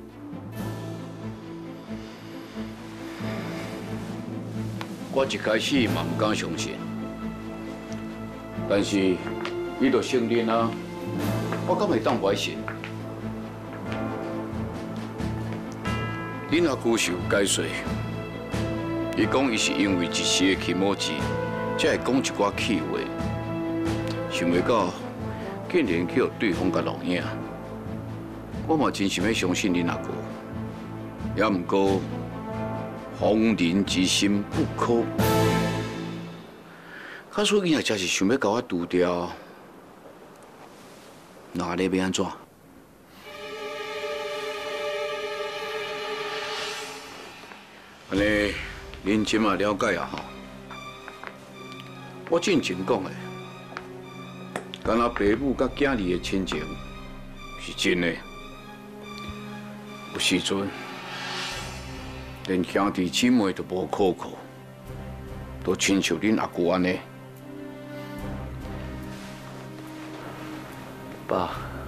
我一开始嘛唔敢相信，但是伊就承认啊。 我敢会当不爱信？恁阿姑是有解说，伊讲伊是因为一时的起毛钱，才会讲一寡气话，想袂到竟然去互对方甲录影。我嘛真想要相信恁阿姑，也毋过防人之心不可。假使伊若真是想要甲我除掉。 那你要安怎？安尼，恁即马了解啊吼。我正经讲的，敢若爸母甲囝儿的亲情是真的。有时阵，连兄弟姊妹都无可靠，都亲像恁阿姑安尼。 爸，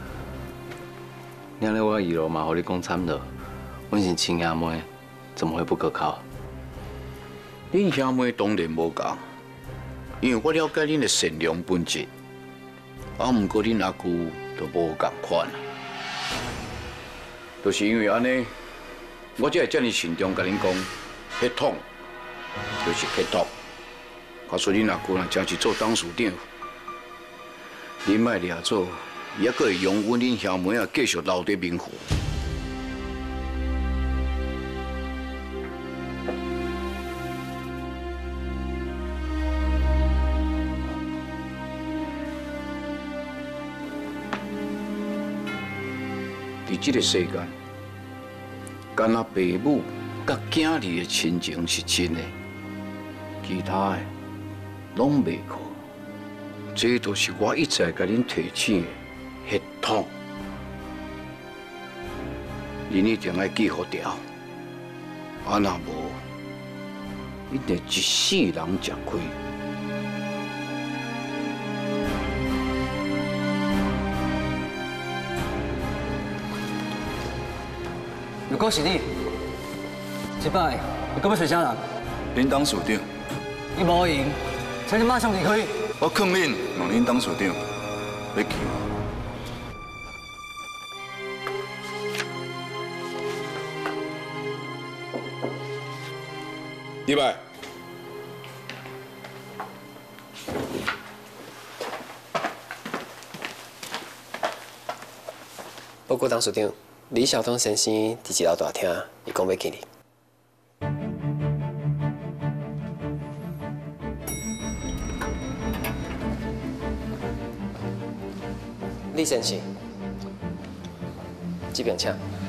娘咧，我以后嘛，互你讲惨了。阮是亲兄妹，怎么会不可靠？ 恁兄妹当然无共，因为我了解恁的善良本质。啊，毋过恁阿姑就无共款。就是因为安尼，我才会遮尔慎重甲恁讲，血统就是血统。告诉恁阿姑若真是做董事长，恁莫掠走。 也阁会容阮恁兄妹啊，继续留伫名户。伫这个世间，干那爸母甲囝儿的亲情是真的，其他的拢袂可。这都是我一再甲恁提醒的。 血统，恁一定要记好条，啊若无，一定一世人吃亏。 如果是你，这摆你搁要找啥人？ 恁董事长， 你无闲，请你马上离开。 我劝恁让恁董事长要去。 李白， 报告董事长，李晓东先生伫一楼大厅，伊讲要见你。李先生，这边请。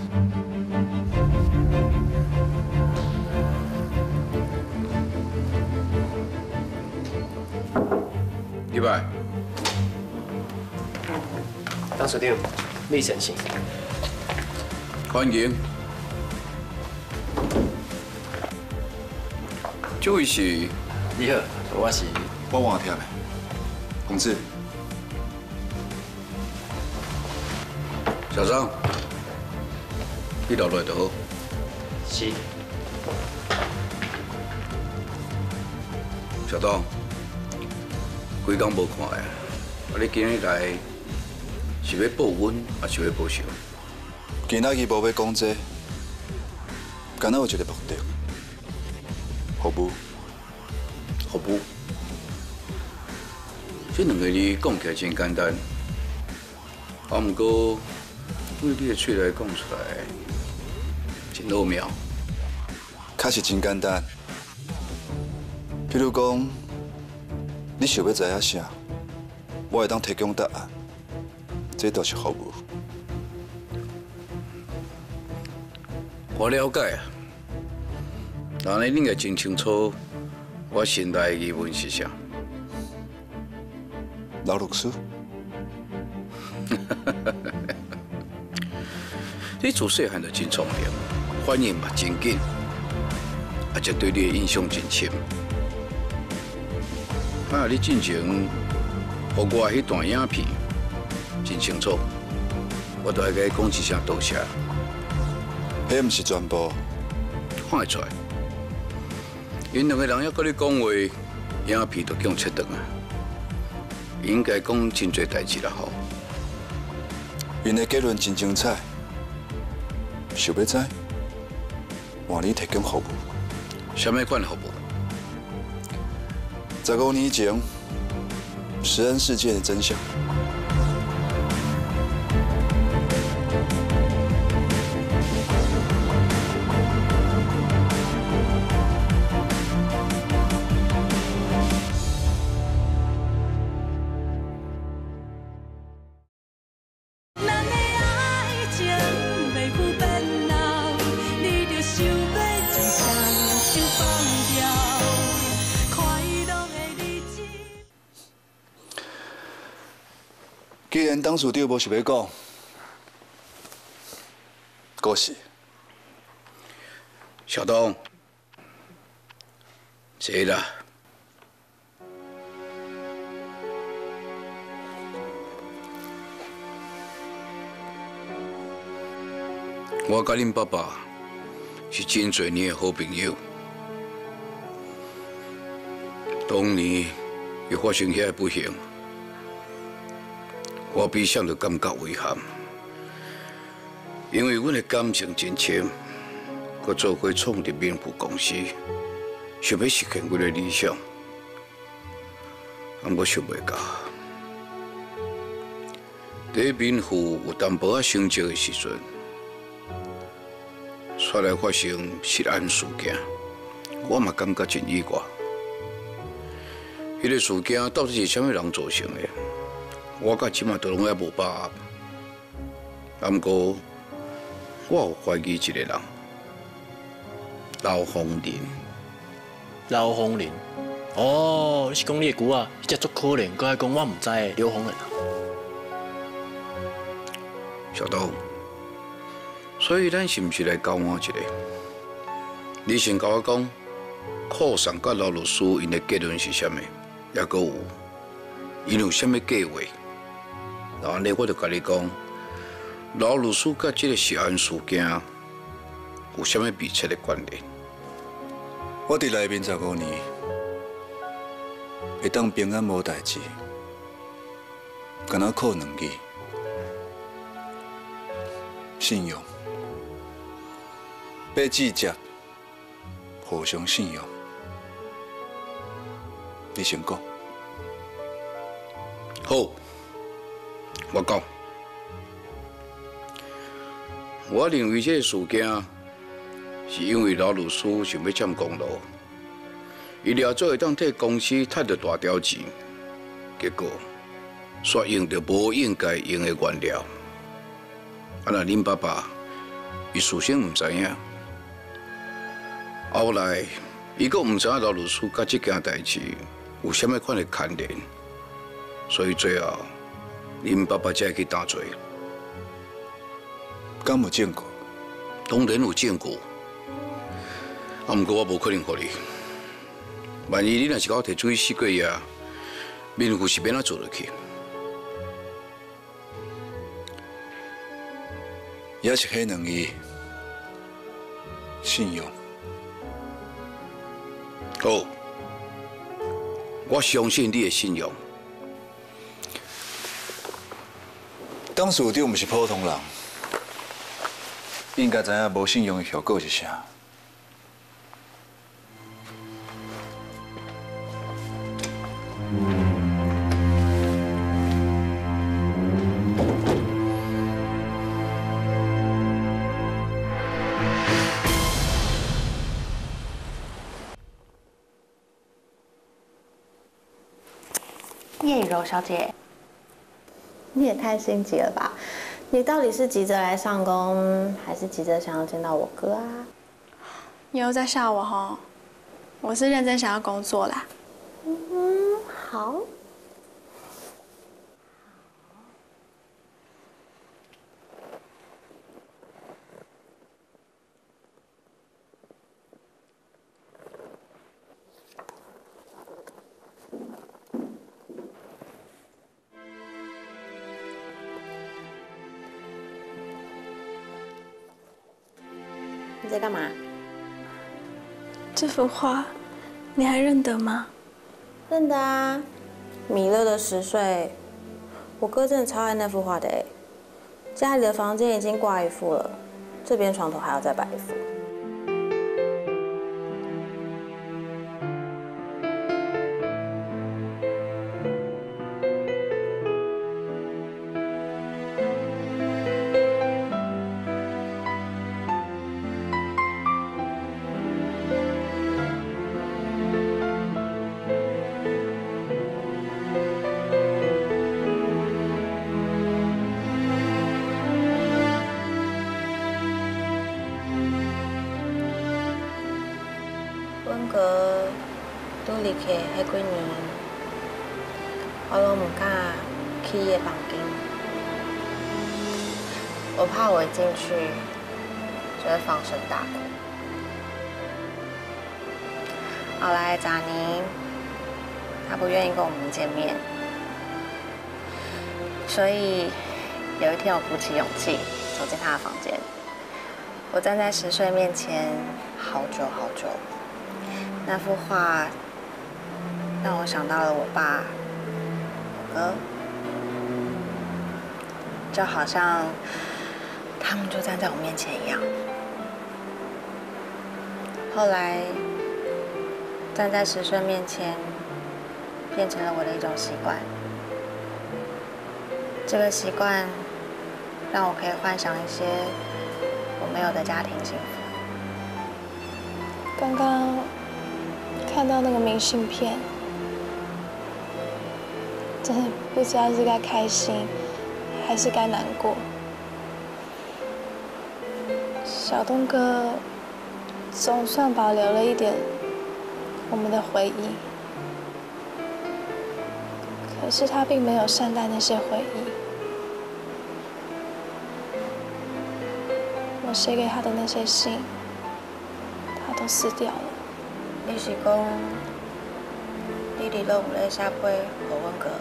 李白， 董事长，李先生， 欢迎。这位是？ 你好，我是。 我换贴的，公子。 小张，你留落就好。 是。 小东。 规工无看的，啊！你今日来是要报恩，还是要报仇？ 今仔日无要讲这，敢若有一个目的，服务服务。这两个字讲起来真简单，啊，不过对你的嘴来讲出来，真奥妙。 确实真简单。譬如讲，你想要知影啥，我会当提供答案，这就是服务。 我了解啊，但是你应该真清楚我心内的疑问是啥。 老律师， 你自细汉就真聪明，反应嘛真紧，而且对你的印象真深。啊，你进前，予我迄段影片真清楚，我都爱甲你讲一声多谢。 迄毋是全部， 看会出来。因两个人要甲你讲话，影片都叫切断啊。应该讲真侪代志啦吼。 因的结论真精彩，想要知，换你提供服务。 什么款服务 ？15年前，食安事件的真相。既然董事长无想要讲，恭喜。 小东，坐啦。我甲恁爸爸是真侪年的好朋友。当年又发生遐不幸。我比想就感觉遗憾，因为阮的感情真深，佮做伙创立民富公司，想要实现阮的理想，啊，我想袂到。伫民富有淡薄仔成绩的时阵，煞来发生食安事件，我嘛感觉真意外。迄个事件到底是啥物人造成的？我到即马都拢还无把握，啊，不过我有怀疑一个人，刘洪林。 刘洪林，哦，你是讲你的姑啊？迄只足可怜，搁爱讲我唔知的刘洪林啊。 小东，所以咱是毋是来交换一下？你先甲我讲，库上甲刘律师因的结论是啥物？也搁有，因有啥物计划？然后呢，我就甲你讲，刘律师甲这个食安事件有啥物密切的关联？ 我伫内面15年，会当平安无代志，敢若靠2字：信用。要记接，互相信用。你先讲。 好。我讲，我认为这个事件是因为刘律师想要占功劳，伊了做会当替公司赚到大条钱，结果却用到无应该用的原料。啊，那恁爸爸伊事先唔知影，后来伊阁唔知影刘律师甲这件代志有啥物款的牵连，所以最后。恁爸爸才去担罪， 敢有证据？ 当然有证据，啊，不过我无可能互你。万一你若是甲我提出去死过夜，民富是免怎做落去？ 也是迄2字：信用。 好，我相信你的信用。 董事长毋是普通人，应该知影无信用的后果是啥。 敏柔小姐，你也太心急了吧？你到底是急着来上工，还是急着想要见到我哥啊？ 你又在笑我吼？我是认真想要工作啦。 好。你在干嘛？ 这幅画，你还认得吗？ 认得啊，米勒的10岁。我哥真的超爱那幅画的哎。家里的房间已经挂一幅了，这边床头还要再摆一幅。阮哥拄离去迄几年，我拢唔敢去伊的房间，我怕我一进去就会放声大哭。后来贾宁他不愿意跟我们见面，所以有一天我鼓起勇气走进他的房间，我站在10岁面前，好久好久。那幅画让我想到了我爸、我哥，就好像他们就站在我面前一样。后来站在10岁面前，变成了我的一种习惯。这个习惯让我可以幻想一些我没有的家庭幸福。 刚刚看到那个明信片，真的不知道是该开心还是该难过。小东哥总算保留了一点我们的回忆，可是他并没有善待那些回忆。我写给他的那些信，他都撕掉了。 你是讲，你伫落有咧写批给阮哥？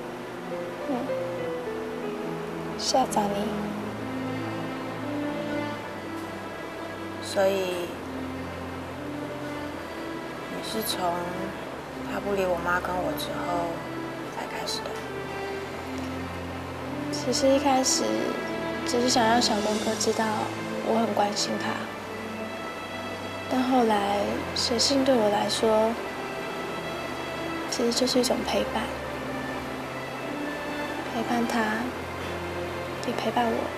下杂你。 所以你是从他不理我妈跟我之后才开始的？ 其实一开始只是想让小东哥知道我很关心他。但后来写信对我来说，其实就是一种陪伴，陪伴他，也陪伴我。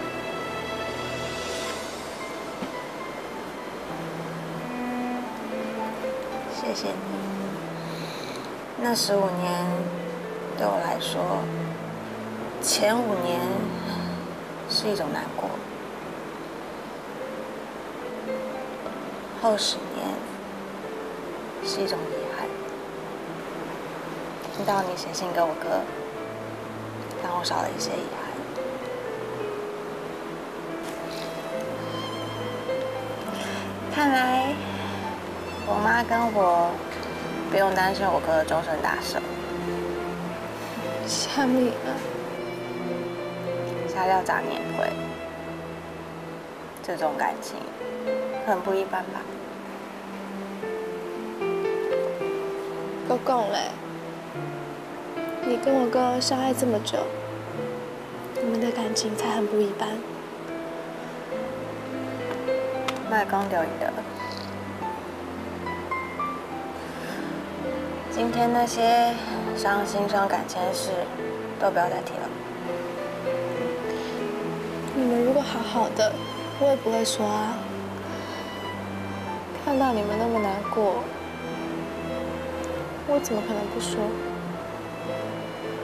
谢谢你。那15年对我来说，前5年是一种难过。后10年是一种遗憾。听到你写信给我哥，让我少了一些遗憾。看来我妈跟我不用担心我哥的终身大事。 虾米啊？ 下料杂年会，这种感情很不一般吧？ 够讲嘞！你跟我哥相爱这么久，你们的感情才很不一般。 那讲对的。今天那些伤心伤感情的事，都不要再提了。 你们如果好好的，我也不会说啊。看到你们那么难过，我怎么可能不说？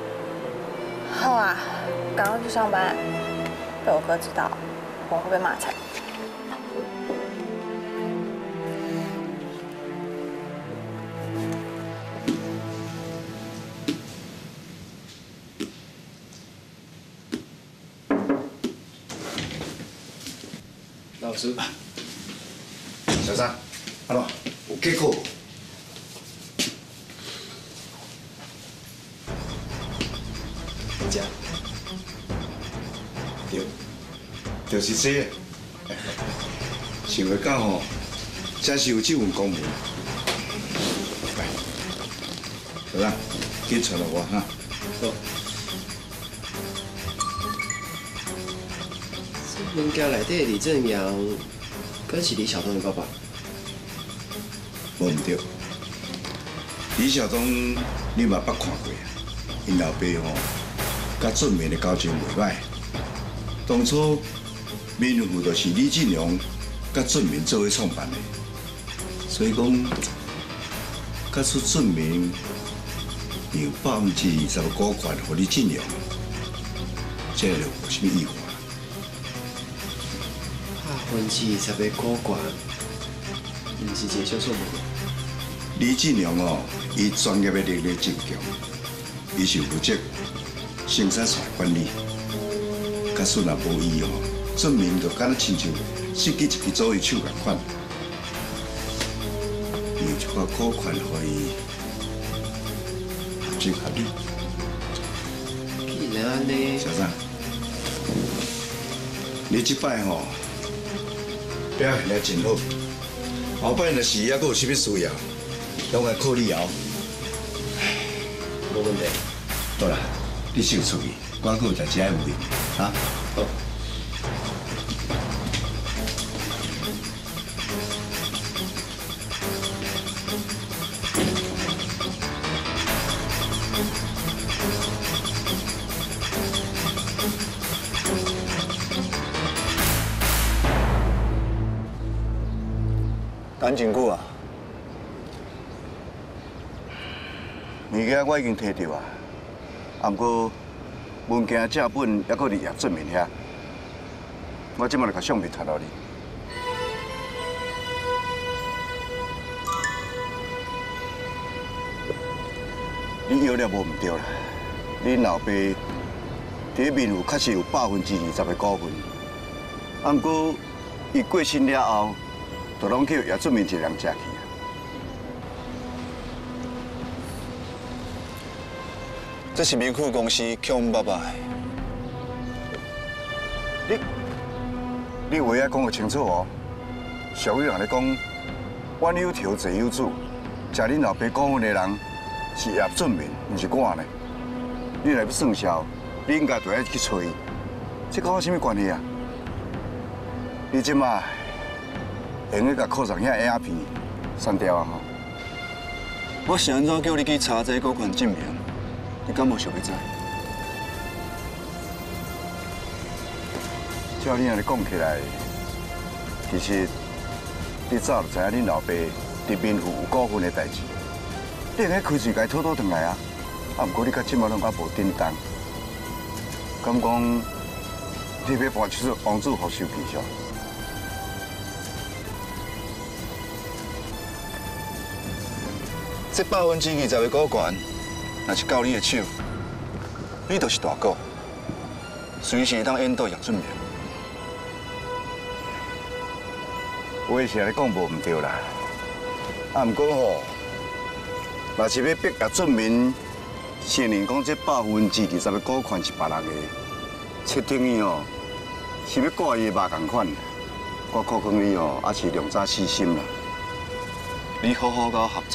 后啊，赶快去上班，被我哥知道，我会被骂惨。 老师，小三，阿罗，有结果。食，对，就是这个。想袂到吼，真是有这份公务。来，小三，去找了我哈。好。 物件内底李正阳，敢是李晓东的爸爸？ 无唔对，李晓东你嘛捌看过啊？因老爸吼，甲俊明的交情袂歹。当初民户就是李进良甲俊明做伙创办的，所以讲，假使俊明有20%的股权互李进良，这就无啥物意外。 20%的股权，毋是一个小数目。 李进良哦，伊专业的能力真强，伊是负责生产线管理。假使若无伊哦，俊明就敢若亲像失去一只左右手共款。伊有一寡股权，互伊合情合理。 既然安尼， 小三，你即摆吼。 表现得真好，后摆若是还阁有啥物需要，拢来靠你后。 无问题。 好啦，你先出去，我阁有代志爱有你，哈。好。 等真久啊！物件我已经摕到啊，啊不过文件正本还阁伫叶俊明遐，我即马就甲相片传到你。你摇了无唔对啦，恁老爸伫民户确实有20%的股份，啊不过伊过身了后。 就拢去叶俊明一个人食去啊！这是民户公司欠阮爸爸的。你话要讲个清楚哦。俗语人咧讲，冤有头，债有主。食恁老爸股份的人是叶俊明，毋是我呢。你若要算账，你应该就要去找伊。这跟我什么关系啊？你即马。 用去甲课上遐 AR 片删掉啊！吼！我是安怎叫你去查这股权证明？你敢无想要知？照你安尼讲起来，其实你早就知影恁老爸伫民户有股份的代志。你应该开嘴甲伊偷偷转来啊！啊，不过你到即马拢还无叮当，敢讲你要搬出王子福收皮上？ 这20%的股权，若是到你的手，你就是大哥，随时会当引导叶俊明。话是安尼讲无唔对啦，啊，不过吼，若是要逼叶俊明承认讲这20%的股权是别人的，切等于哦是要挂伊的肉同款。我考劝你哦，还是良早死心啦。你好好甲我合作。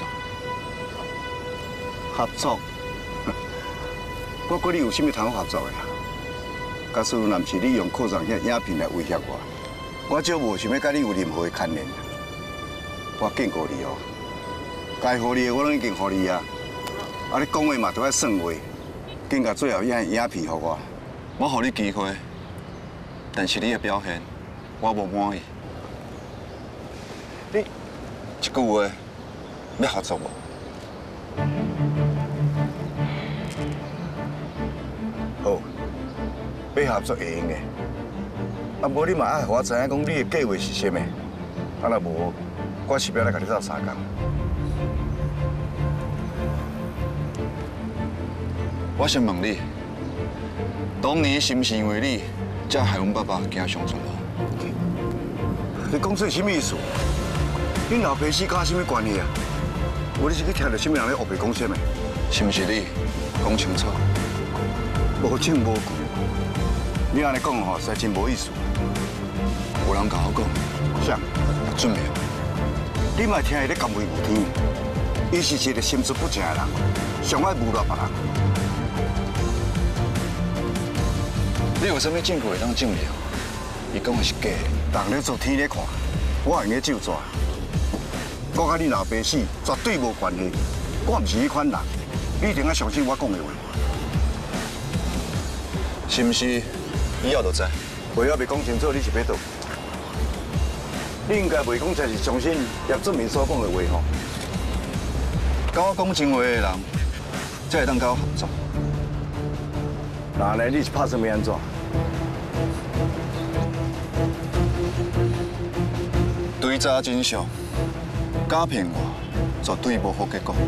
合作，我跟你有啥物通合作的啊？假使若毋是你用课上遐影片来威胁我，我就无想要甲你有任何的牵连。我警告你哦，该互你的我拢已经互你啊。啊，你讲话嘛都要算话，紧甲最后遐影片互我。我互你机会，但是你的表现我无满意。你一句话要合作无？ 好， 合作会用的。啊，无你嘛爱互我知影讲你的计划是啥物，啊若无，我是不要来甲你斗相共。我想问你，当年是毋是因为你，才害阮爸爸行上船路？你讲这是啥物意思？恁老爸死甲啥物关系啊？无你是去听到啥物人咧胡白讲啥物？是毋是你？讲清楚。无证无据，你安尼讲吼，实在真无意思。有人甲我讲，啥？准备。你嘛听伊咧甘为无天，伊是一个心术不正的人，上爱侮辱别人。你有啥物证据会当证明？伊讲的是假的？人咧做天咧看，我用咧就抓。我甲你老爸死绝对无关系，我毋是迄款人，你一定要相信我讲的话。是毋是？以后就知。话还未讲清楚，你是要倒？你应该袂讲，才是相信叶俊明所讲的话吼。甲我讲真话的人，才会当甲我合作。那安尼你是拍算要安怎？对查真相，假骗我，绝对无好结果。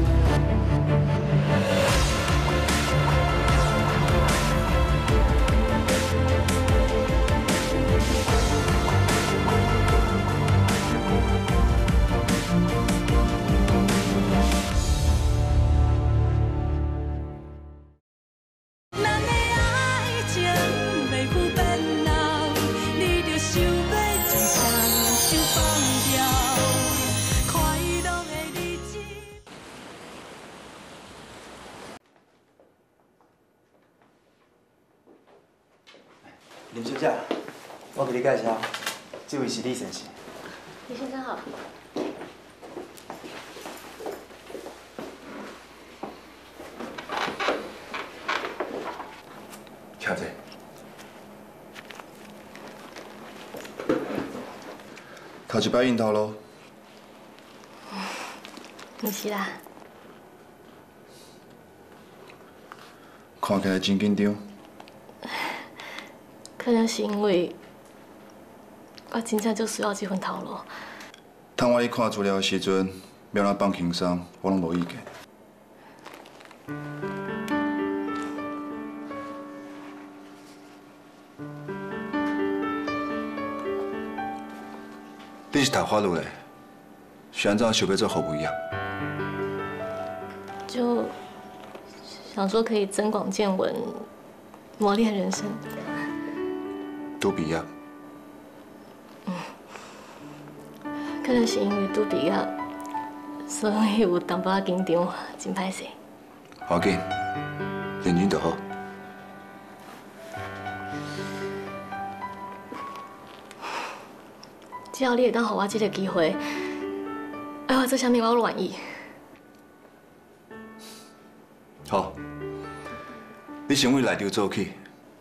林小姐，我给你介绍，这位是李先生。 李先生好。 徛者。头一摆应头路。 唔是啦。 看起来真紧张。 可能是因为我真正就需要这份头路。 当我去看资料的时阵，要咱放轻松，我拢无意见。你是读法律的，是安怎想要做服务业？ 就想说可以增广见闻，磨练人生。 拄毕业。 可能是因为拄毕业，所以有淡薄仔紧张，真歹势。 无要紧，认真就好。 只要你会当给我这个机会，爱我做啥物我都愿意。 好，你先为内调做起。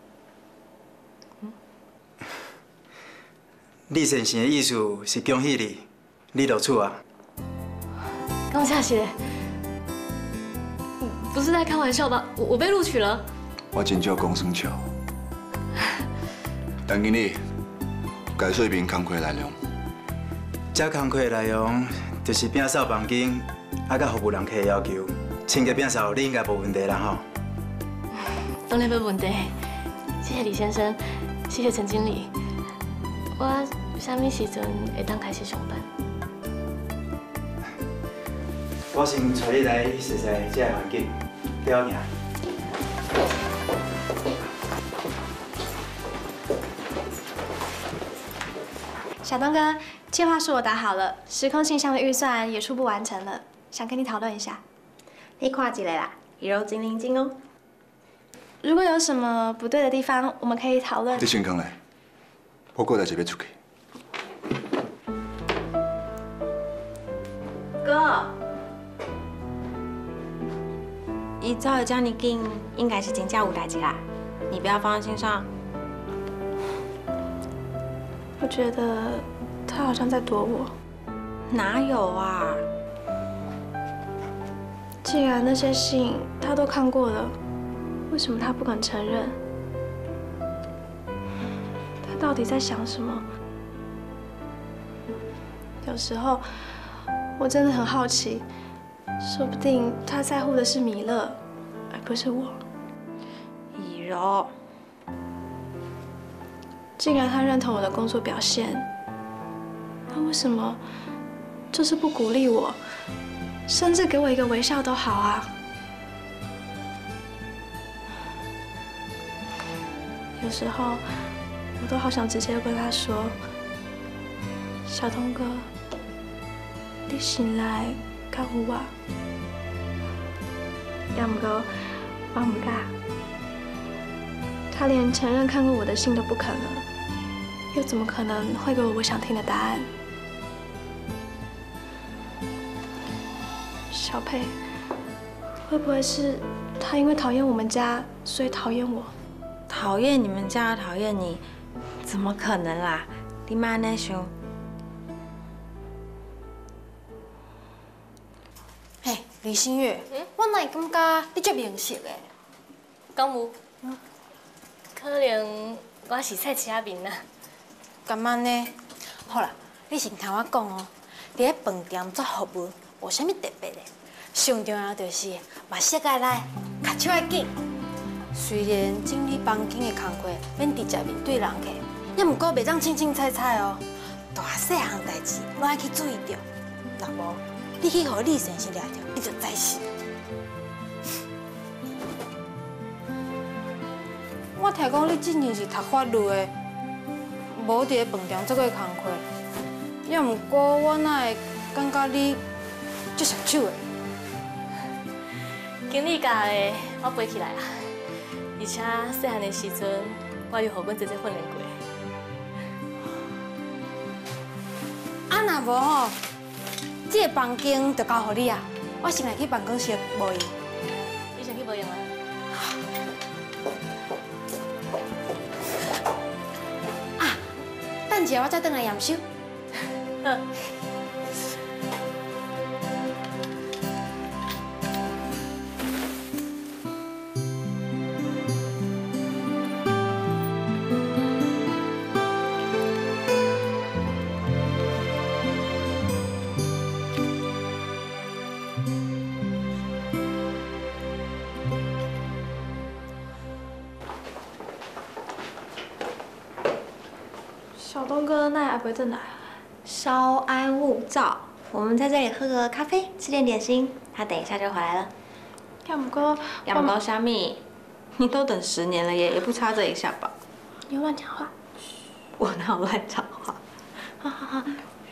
李先生的意思是恭喜你，你录取啊！ 刚下写，不是在开玩笑吧？我被录取了。 我真少讲算笑。但今日该说明工课内容。 这工课内容就是摒扫房间，啊，甲服务人客的要求，清洁摒扫你应该无问题啦吼。 当然没问题，谢谢李先生，谢谢陈经理。我啥物时阵会当开始上班？ 我先带你来试试这个环境，跟我行。 小东哥，计划书我打好了，时空信箱的预算也初步完成了，想跟你讨论一下。 你看一下啦，一柔精灵精哦。 如果有什么不对的地方，我们可以讨论。 你先讲来，我过来这边出去。 哥，伊走的这么紧，应该是真正有代志啦，你不要放在心上。 我觉得他好像在躲我。 哪有啊？ 既然那些信他都看过了，为什么他不肯承认？ 到底在想什么？有时候我真的很好奇，说不定他在乎的是弥勒，而不是我。 以柔， 既然他认同我的工作表现，那为什么就是不鼓励我，甚至给我一个微笑都好啊？有时候我都好想直接跟他说：“小东哥，你醒来敢有我？”要不过我不敢。他连承认看过我的信都不肯了，又怎么可能会给我想听的答案？小佩，会不会是他因为讨厌我们家，所以讨厌我？ 讨厌你们家，讨厌你，怎么可能啦？你妈那想。嘿，李新月，我哪会感觉你足明显的？ 敢有？可能我是菜市仔面啦。 干嘛呢？好啦，你先听我讲哦。伫咧饭店做服务，无啥物特别的。上重要就是目色爱来，脚手爱紧。虽然整理房间的工课免直接面对人客，也毋过袂当清清彩彩哦。大细项代志拢爱去注意着。若无，你去互李先生掠着，你就知死。我听讲你之前是读法律的，无伫咧饭店做过工课，也毋过我哪会感觉你足上手的？ 经理教的，我背起来啊。而且细汉的时阵，我有互阮姐姐训练过。 啊，若无吼，这个房间就交互你啊。我先来去办公室无用。 你先去无用啊？ 等一下，我再转来验收。 好。 小东哥，那也不会转来。 稍安勿躁，我们在这里喝个咖啡，吃点点心，他等一下就回来了。 要不过虾米，你都等10年了耶，也不差这一下吧？ 你乱讲话。 我哪有乱讲话？ 好好好。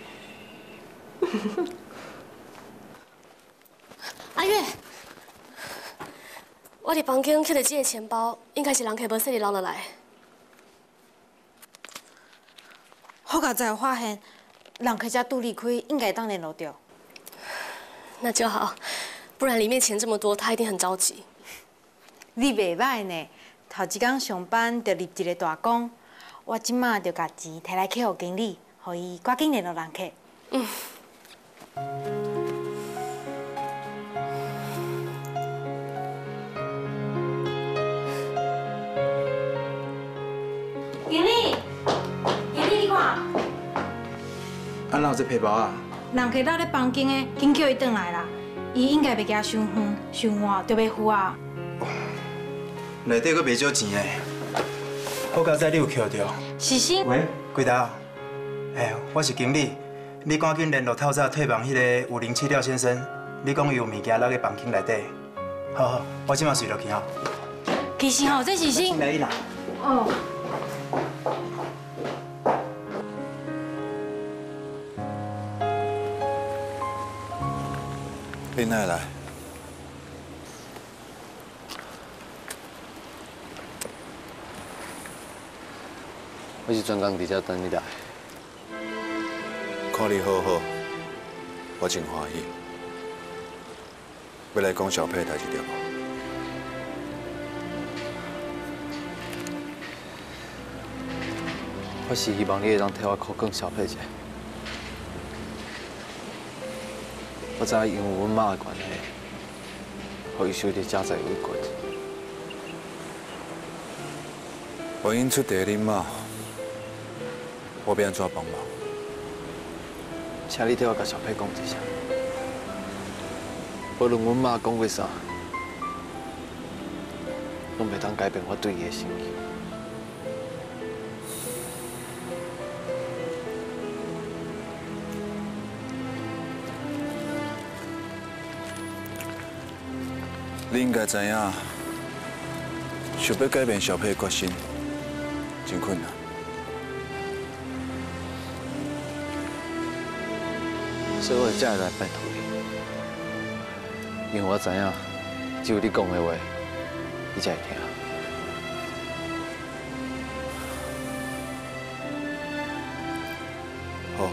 阿月，我伫房间捡到这个钱包，应该是人客无细日捞落来。 我刚才有发现，人客家拄离开，应该当联络到。 那就好，不然里面钱这么多，他一定很着急。 你袂歹呢，头一天上班就立一个大功，我即马就把钱摕来去互经理，互伊赶紧联络人客。 嗯。 经理，你看。 安怎有这皮包啊？ 人客留咧房间的，紧叫伊转来啦。伊应该袂惊伤远、伤晚，就袂赴啊。 内底阁袂少钱诶，好佳哉你有捡到。 是先。 喂，贵达。我是经理，你赶紧联络透早退房迄个507廖先生。你讲伊有物件落去房间内底。好，我即马随落去吼。 其实吼，这是先。 来啦。 哦。 你哪来？ 我是专工伫遮等你来。 看你好好，我真欢喜。要来讲小佩的代志对无？ 我是希望你会当替我靠更小佩者。我知影因为阮妈的关系，互伊受到家财委屈。 我因出地恁妈， 我要安怎帮忙？ 请你替我甲小佩讲一声，无论阮妈讲过啥，拢袂当改变我对伊的心意。 你应该知影，想要改变小佩的决心，真困难。 所以我才会来拜托你，因为我知影，只有你讲的话，你才会听。 好，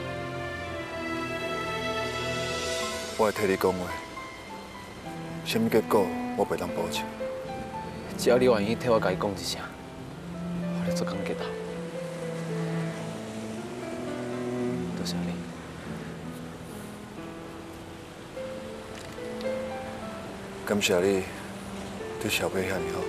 我会替你讲话。什么结果，我袂当保证。 只要你愿意替我甲伊讲一声，我就做工结束。多谢你。 感谢你对小佩遐尼好。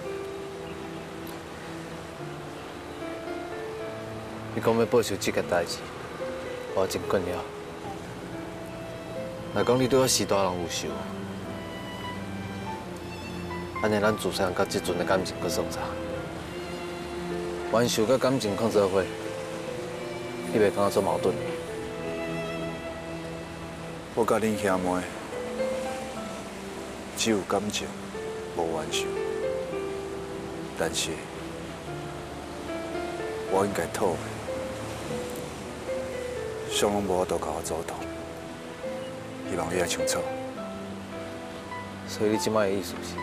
你讲要报仇这件代志，我真惯了。若讲你对我是大人有仇，安尼咱自细汉到即阵的感情搁算啥？冤仇甲感情放做伙，你袂感觉做矛盾？ 我甲恁兄妹只有感情，无冤仇。但是，我应该讨的，上拢无法度甲我做到。希望你会清楚。 所以你即摆的意思是？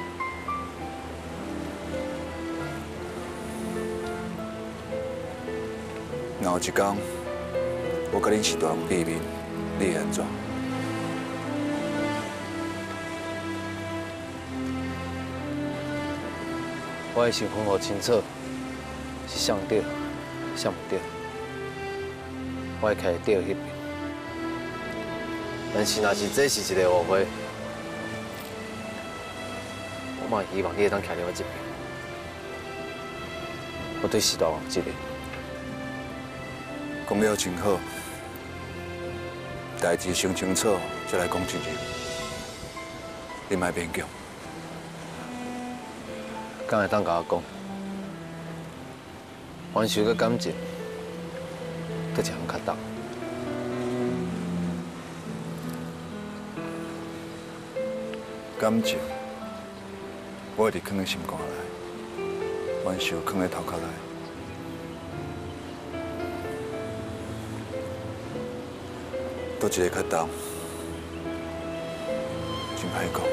若有一天，我甲恁是大人见面，你会安怎？ 我会先分互清楚，是谁对，谁唔对。我会徛在对迄边。但是若是这是一个误会，我嘛希望你会当徛在我这边。我对是大人这个。 讲了真好，代志想清楚再来讲真入。你莫勉强。 敢会当甲我讲，冤仇甲感情，佫一项较重？ 感情，我会伫藏在心肝内，冤仇藏在头壳内。倒一个较重，真歹讲。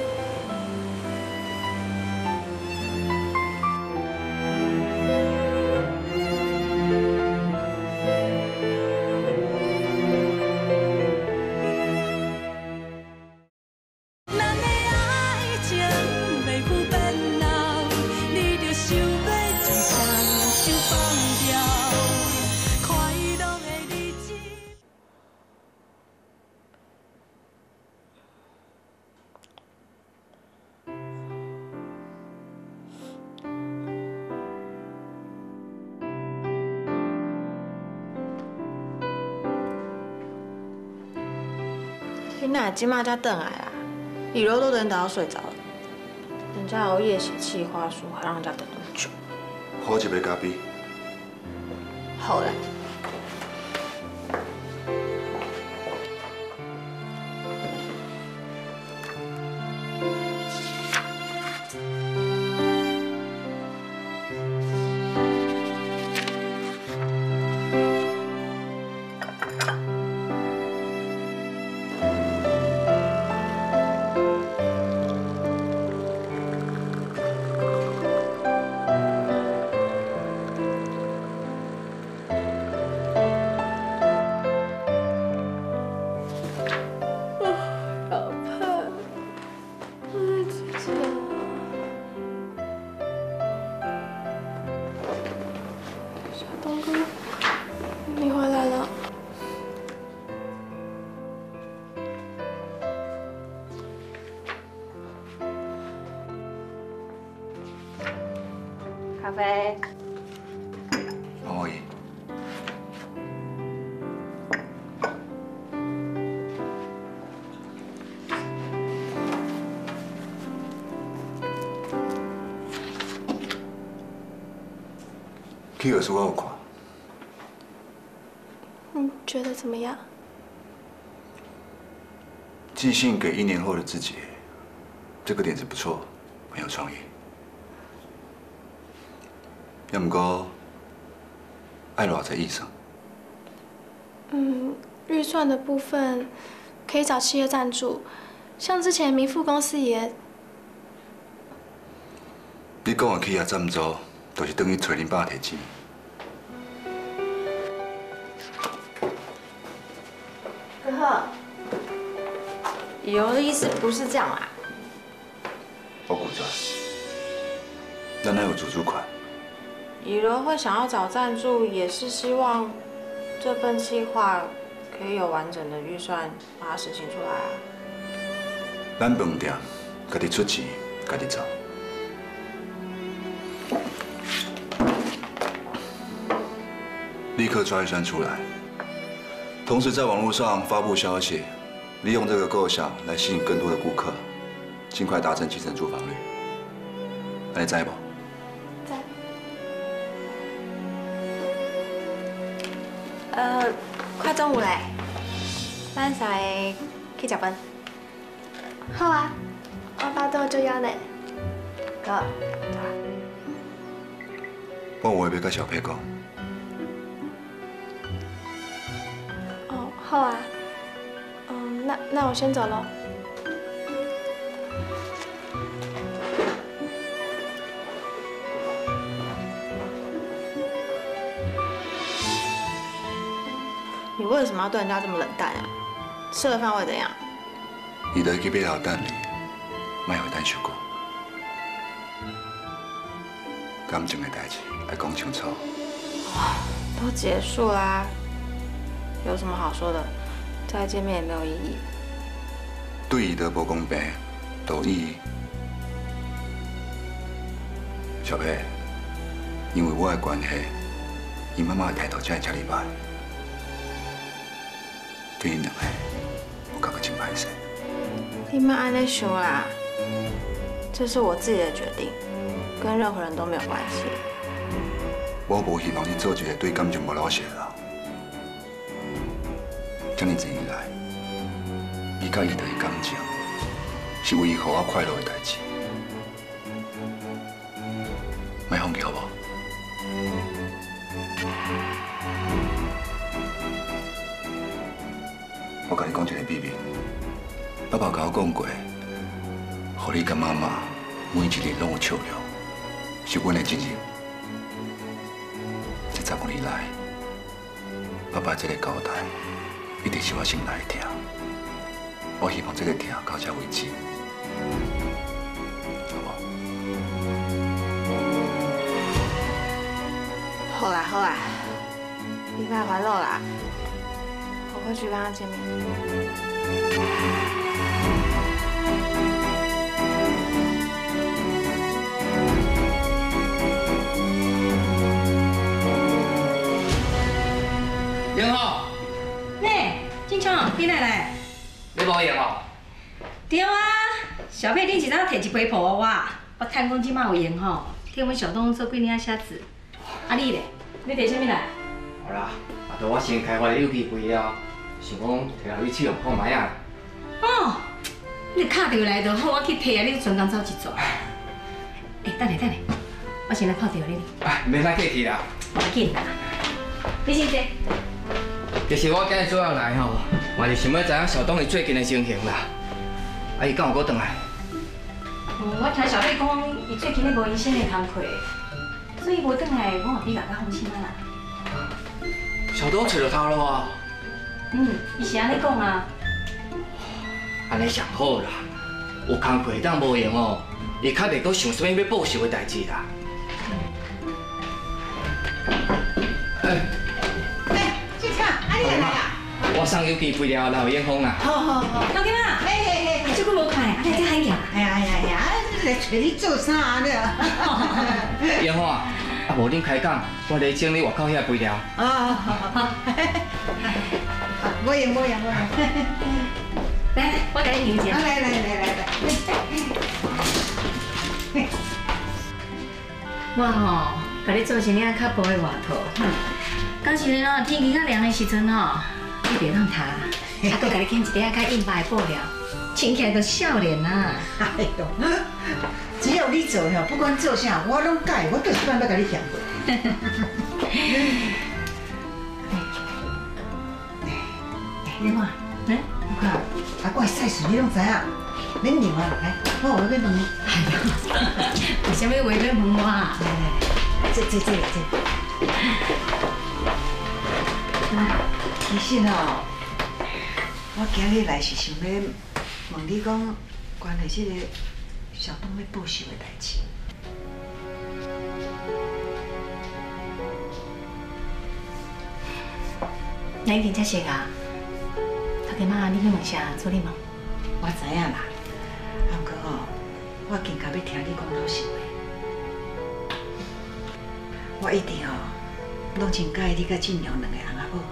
你哪今嘛才回来啊？李柔都等到睡着了，人家熬夜写企划书，还让人家等那么久。 喝一杯咖啡。 好嘞。 咖啡。 可以。 去耳书我有看， 你觉得怎么样？ 寄信给1年后的自己，这个点子不错，很有创意。要不过，爱偌侪医生。 预算的部分可以找企业赞助，像之前民富公司也。 你讲的企业赞助，都是等于找恁爸摕钱。 哥哥， 以柔的意思不是这样啦。 我估算，咱还有自主款。 以柔会想要找赞助，也是希望这份计划可以有完整的预算把它实行出来啊。 咱饭店家己出钱，家己找。立刻抓预算出来，同时在网络上发布消息，利用这个构想来吸引更多的顾客，尽快达成7成住房率。你知不？ 在。 快中午嘞，咱才去食饭。 好啊，我巴肚就要呢。 哥， 我有话要甲小佩讲。 哦，好啊。那我先走喽。 你为什么要对人家这么冷淡啊？吃了饭会怎样？ 伊就去码头等你，莫互等受过。感情的代志要讲清楚。 都结束啦，有什么好说的？再见面也没有意义。 对伊都无公平，都有意义。小佩，因为我的关系，伊妈妈的态度才会这么歹。对因两个，我感觉真歹势。 你莫安尼想啦，这是我自己的决定，跟任何人都没有关系。 我无希望你做一个对感情无老实的人。这么多年来，你甲伊的感情，是唯一让我快乐的代志。莫放弃好不好？我甲你讲一个秘密，爸爸甲我讲过，互你甲妈妈每一日拢有笑容，是阮的责任。这15年来，爸爸这个交代，一直是我心内的痛。我希望这个痛到这为止，好不好？ 好啦好啦，愉快欢乐啦，我会去跟他见面。 英浩， 呢，进昌，你哪来？ 你无闲哦？ 对啊，小佩顶一早摕一杯抱我，我趁讲即马有闲吼，替阮小东做几领写字。啊你咧？你摕啥物来？ 好啦，都我新开发的有机肥了，想讲摕来你试用看卖啊。 哦，你敲电话来就好，我去摕啊，你专工走一撮。等下，我先来泡茶你。 免来客气啦。 要紧啦，你先坐。 其实我今日主要来吼，嘛是想要知影小东伊最近的情形啦。啊，伊敢有搁转来？ 我听小佩讲，伊最近咧无医生的工课，所以无转来，我比较放心啊啦。 小东找到头了啊？ 伊是安尼讲啊。 安尼上好啦，有工课当无用哦，伊较袂搁想啥物要报仇的代志啦。 志强，你来啊？ 我送有机肥了，来有烟风啦。 好， 老金啊，这久无看，安尼这喊叫。 哎呀，来找你做啥呢？ 烟风啊，无恁开讲，我来整理外口遐肥料。 好，无用。 来，我给你一下。 来。 我吼甲你做一领较薄的外套。到时阵哦，天气较凉的时阵哦，你袂当塌，还佫甲你拣一领较硬白的布料，穿起来都少年啊！ 哎呦，只要你做吼，不管做啥，我拢改，我就是办要甲你嫌过。你看，我看阿我的赛事你拢知影，免问啊，来，我有话要问你。 为什么话要问我啊？ 来，这。其实哦，我今日来是想要问你讲，关于这个小东要报仇的代志。 你已经遮熟啊？头家妈，你去问啥？做你问。 我知影啦，不过哦，我更加要听你讲老实话。我一定哦，拢真介意你甲晋良两个翁仔某。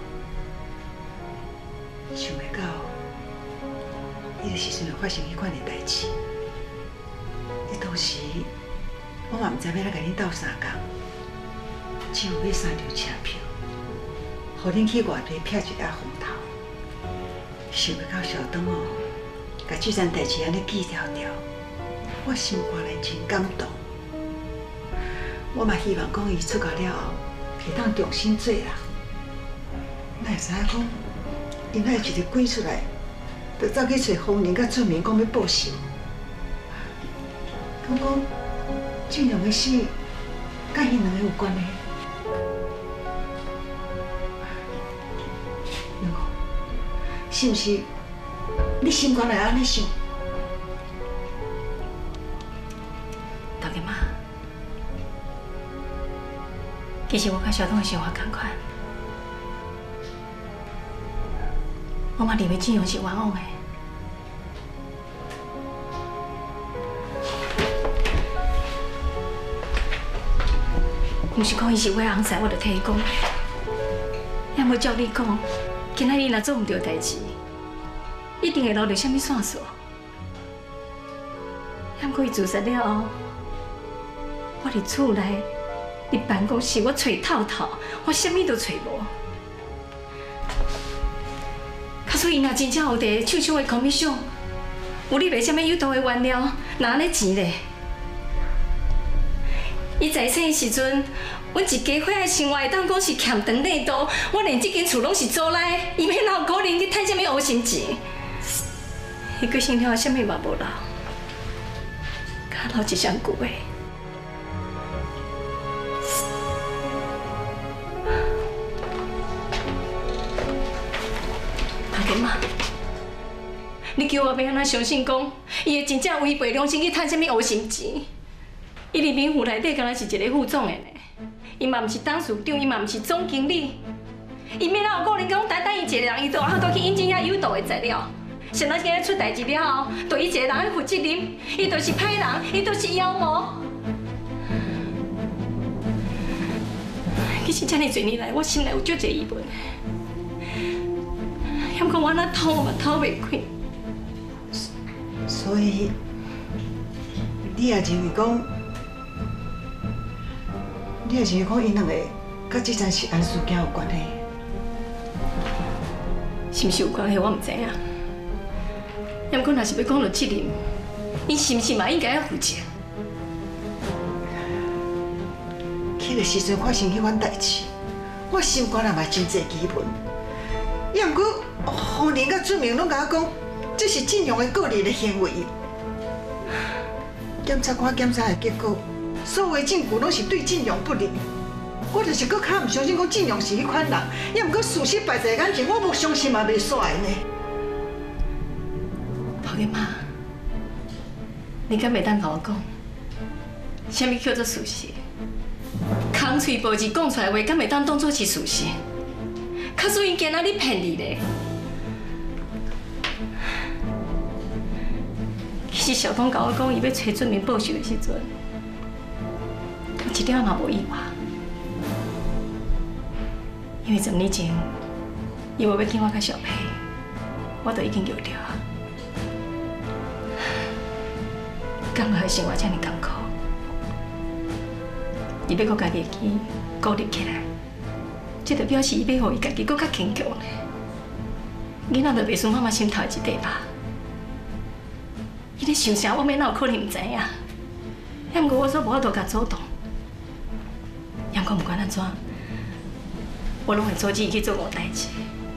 想袂到，迄个时阵会发生迄款的代志。迄当时，我嘛毋知要来甲恁斗相共，只有买3张车票，互恁去外地撇一个风头。想袂到小东哦，甲这件代志安尼记条条，我心肝内真感动。我嘛希望讲伊出家了后，会当重新做人。哪会知影讲？因那一日滚出来，就走去找方宁甲俊明讲要报仇。讲俊良的死，甲因两个有关系。两个，是毋是？你心肝内安尼想？ 头家妈，其实我甲小东的想法同款。我嘛认为俊阳是冤枉的，毋是讲伊是我红婿，我就替伊讲。也无照你讲，今仔日若做毋对代志，一定会留着什么线索。也毋过伊自杀了后，我伫厝内、伫办公室，我找透透，我啥物都找无。所以，若真正有伫手上的空米箱，有你卖啥物有毒的原料，哪安尼钱咧？伊在生的时阵，阮一家伙的生活会当讲是欠长内度，我连这间厝拢是租来的，伊要哪有可能去趁啥物乌心钱？伊过生了，啥物嘛无留，甲留一双句话。妈，你叫我要安怎相信讲，伊会真正违背良心去趁啥物乌心钱？伊入民府内底敢若是一个副总的呢，伊嘛毋是董事长，伊嘛毋是总经理，伊免哪有可能讲单伊一个人，伊就还去引进遐有毒的材料？想到今日出代志了后，对伊一个人去负责任，伊就是歹人，伊就是妖魔。其实遮尔侪年来，我心内有足侪疑问。不过我安那偷嘛偷袂开， 所以你也认为讲，因两个甲这件事案事件有关系？ 是毋是有关系？我唔知影。不过若是要讲到责任，伊是毋是嘛应该要负责？ 迄个时阵发生迄款代志，我心肝内嘛真侪疑问。也毋过，方宁甲俊明拢甲我讲，这是晋良的个人的行为。检察官检查的结果，所有的证据拢是对晋良不利。我就是搁较唔相信讲晋良是迄款人，也毋过事实摆在眼前，我无相信嘛袂煞呢。 头家妈，你敢袂当甲我讲，啥物叫做事实？空嘴无字讲出来话，敢袂当当作是事实？卡所以今仔日骗你咧。其实小东甲我讲，伊要找俊明报仇的时阵，一点仔嘛无意外，因为10年前，伊话要见我甲小佩，我都已经约着啊。感觉的生活遮尔艰苦， 伊要搁家己去固立起来，这就表示伊要互伊家己搁较坚强咧。囡仔就袂输妈妈心头的一块吧。伊咧想啥，我妹哪有可能唔知影？也毋过我煞无法度甲主动。也毋过不管安怎，我拢会阻止伊去做误代志。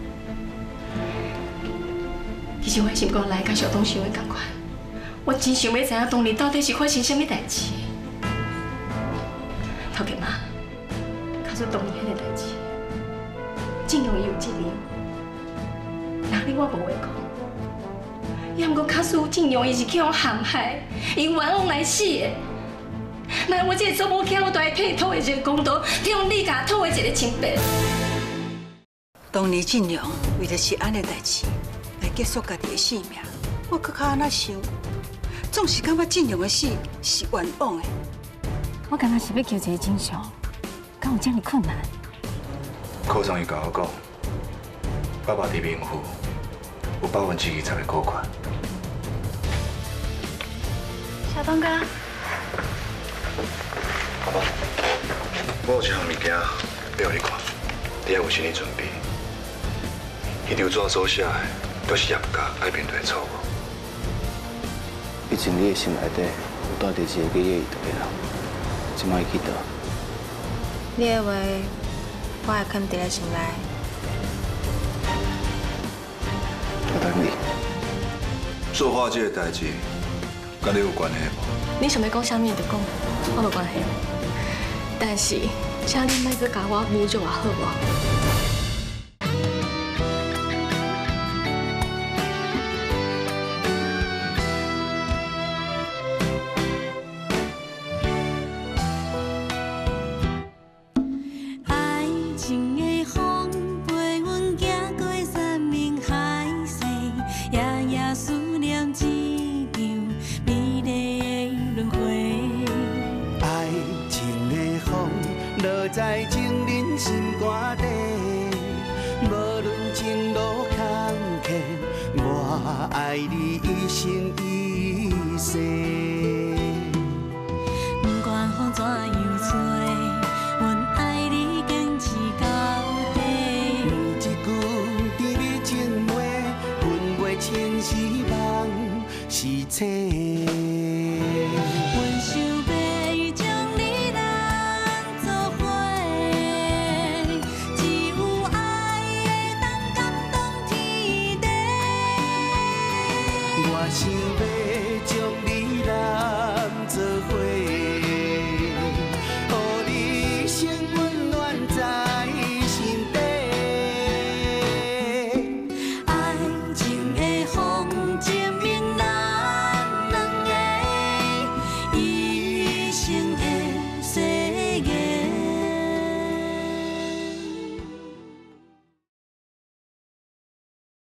其实我心肝内甲小东想的同款，我真想要知影当日到底是发生啥物代志。头家妈，告诉当日迄个代志，正容伊有责任。哪里我无话讲？也毋过卡斯正容伊是去互陷害，伊冤枉来死的。那我这个祖母囝，我都爱替讨的一个公道，替用你甲讨的一个清白。 当年正容为着是安尼代志来结束家己的性命，我搁较安那想，总是感觉正容的死是冤枉的。 我干那是要求一个真相，敢有这么困难？ 科长伊甲我讲，爸爸伫民府有20%的股权。 小东哥， 我有一项物件要你看，你要有心理准备。迄张纸所写的，都是业界爱面对的错误。 以前你的心内底有带着一个记忆的人，即摆去倒？ 你的话，我会藏伫咧心内。 我等你。做化这个代志，甲你有关系无？ 你想要讲啥物就讲，我无关系。但是，请你莫再甲我侮辱我，好无？ 在情人心肝底，无论前路坎坷，我爱你一生一世。不管风怎样吹，阮爱你坚持到底。每一句甜蜜情话，分袂清是梦是醒。阮想要将你。我想要将你揽做伙，予你生温暖在心底。爱情的风证明咱两个一生的誓。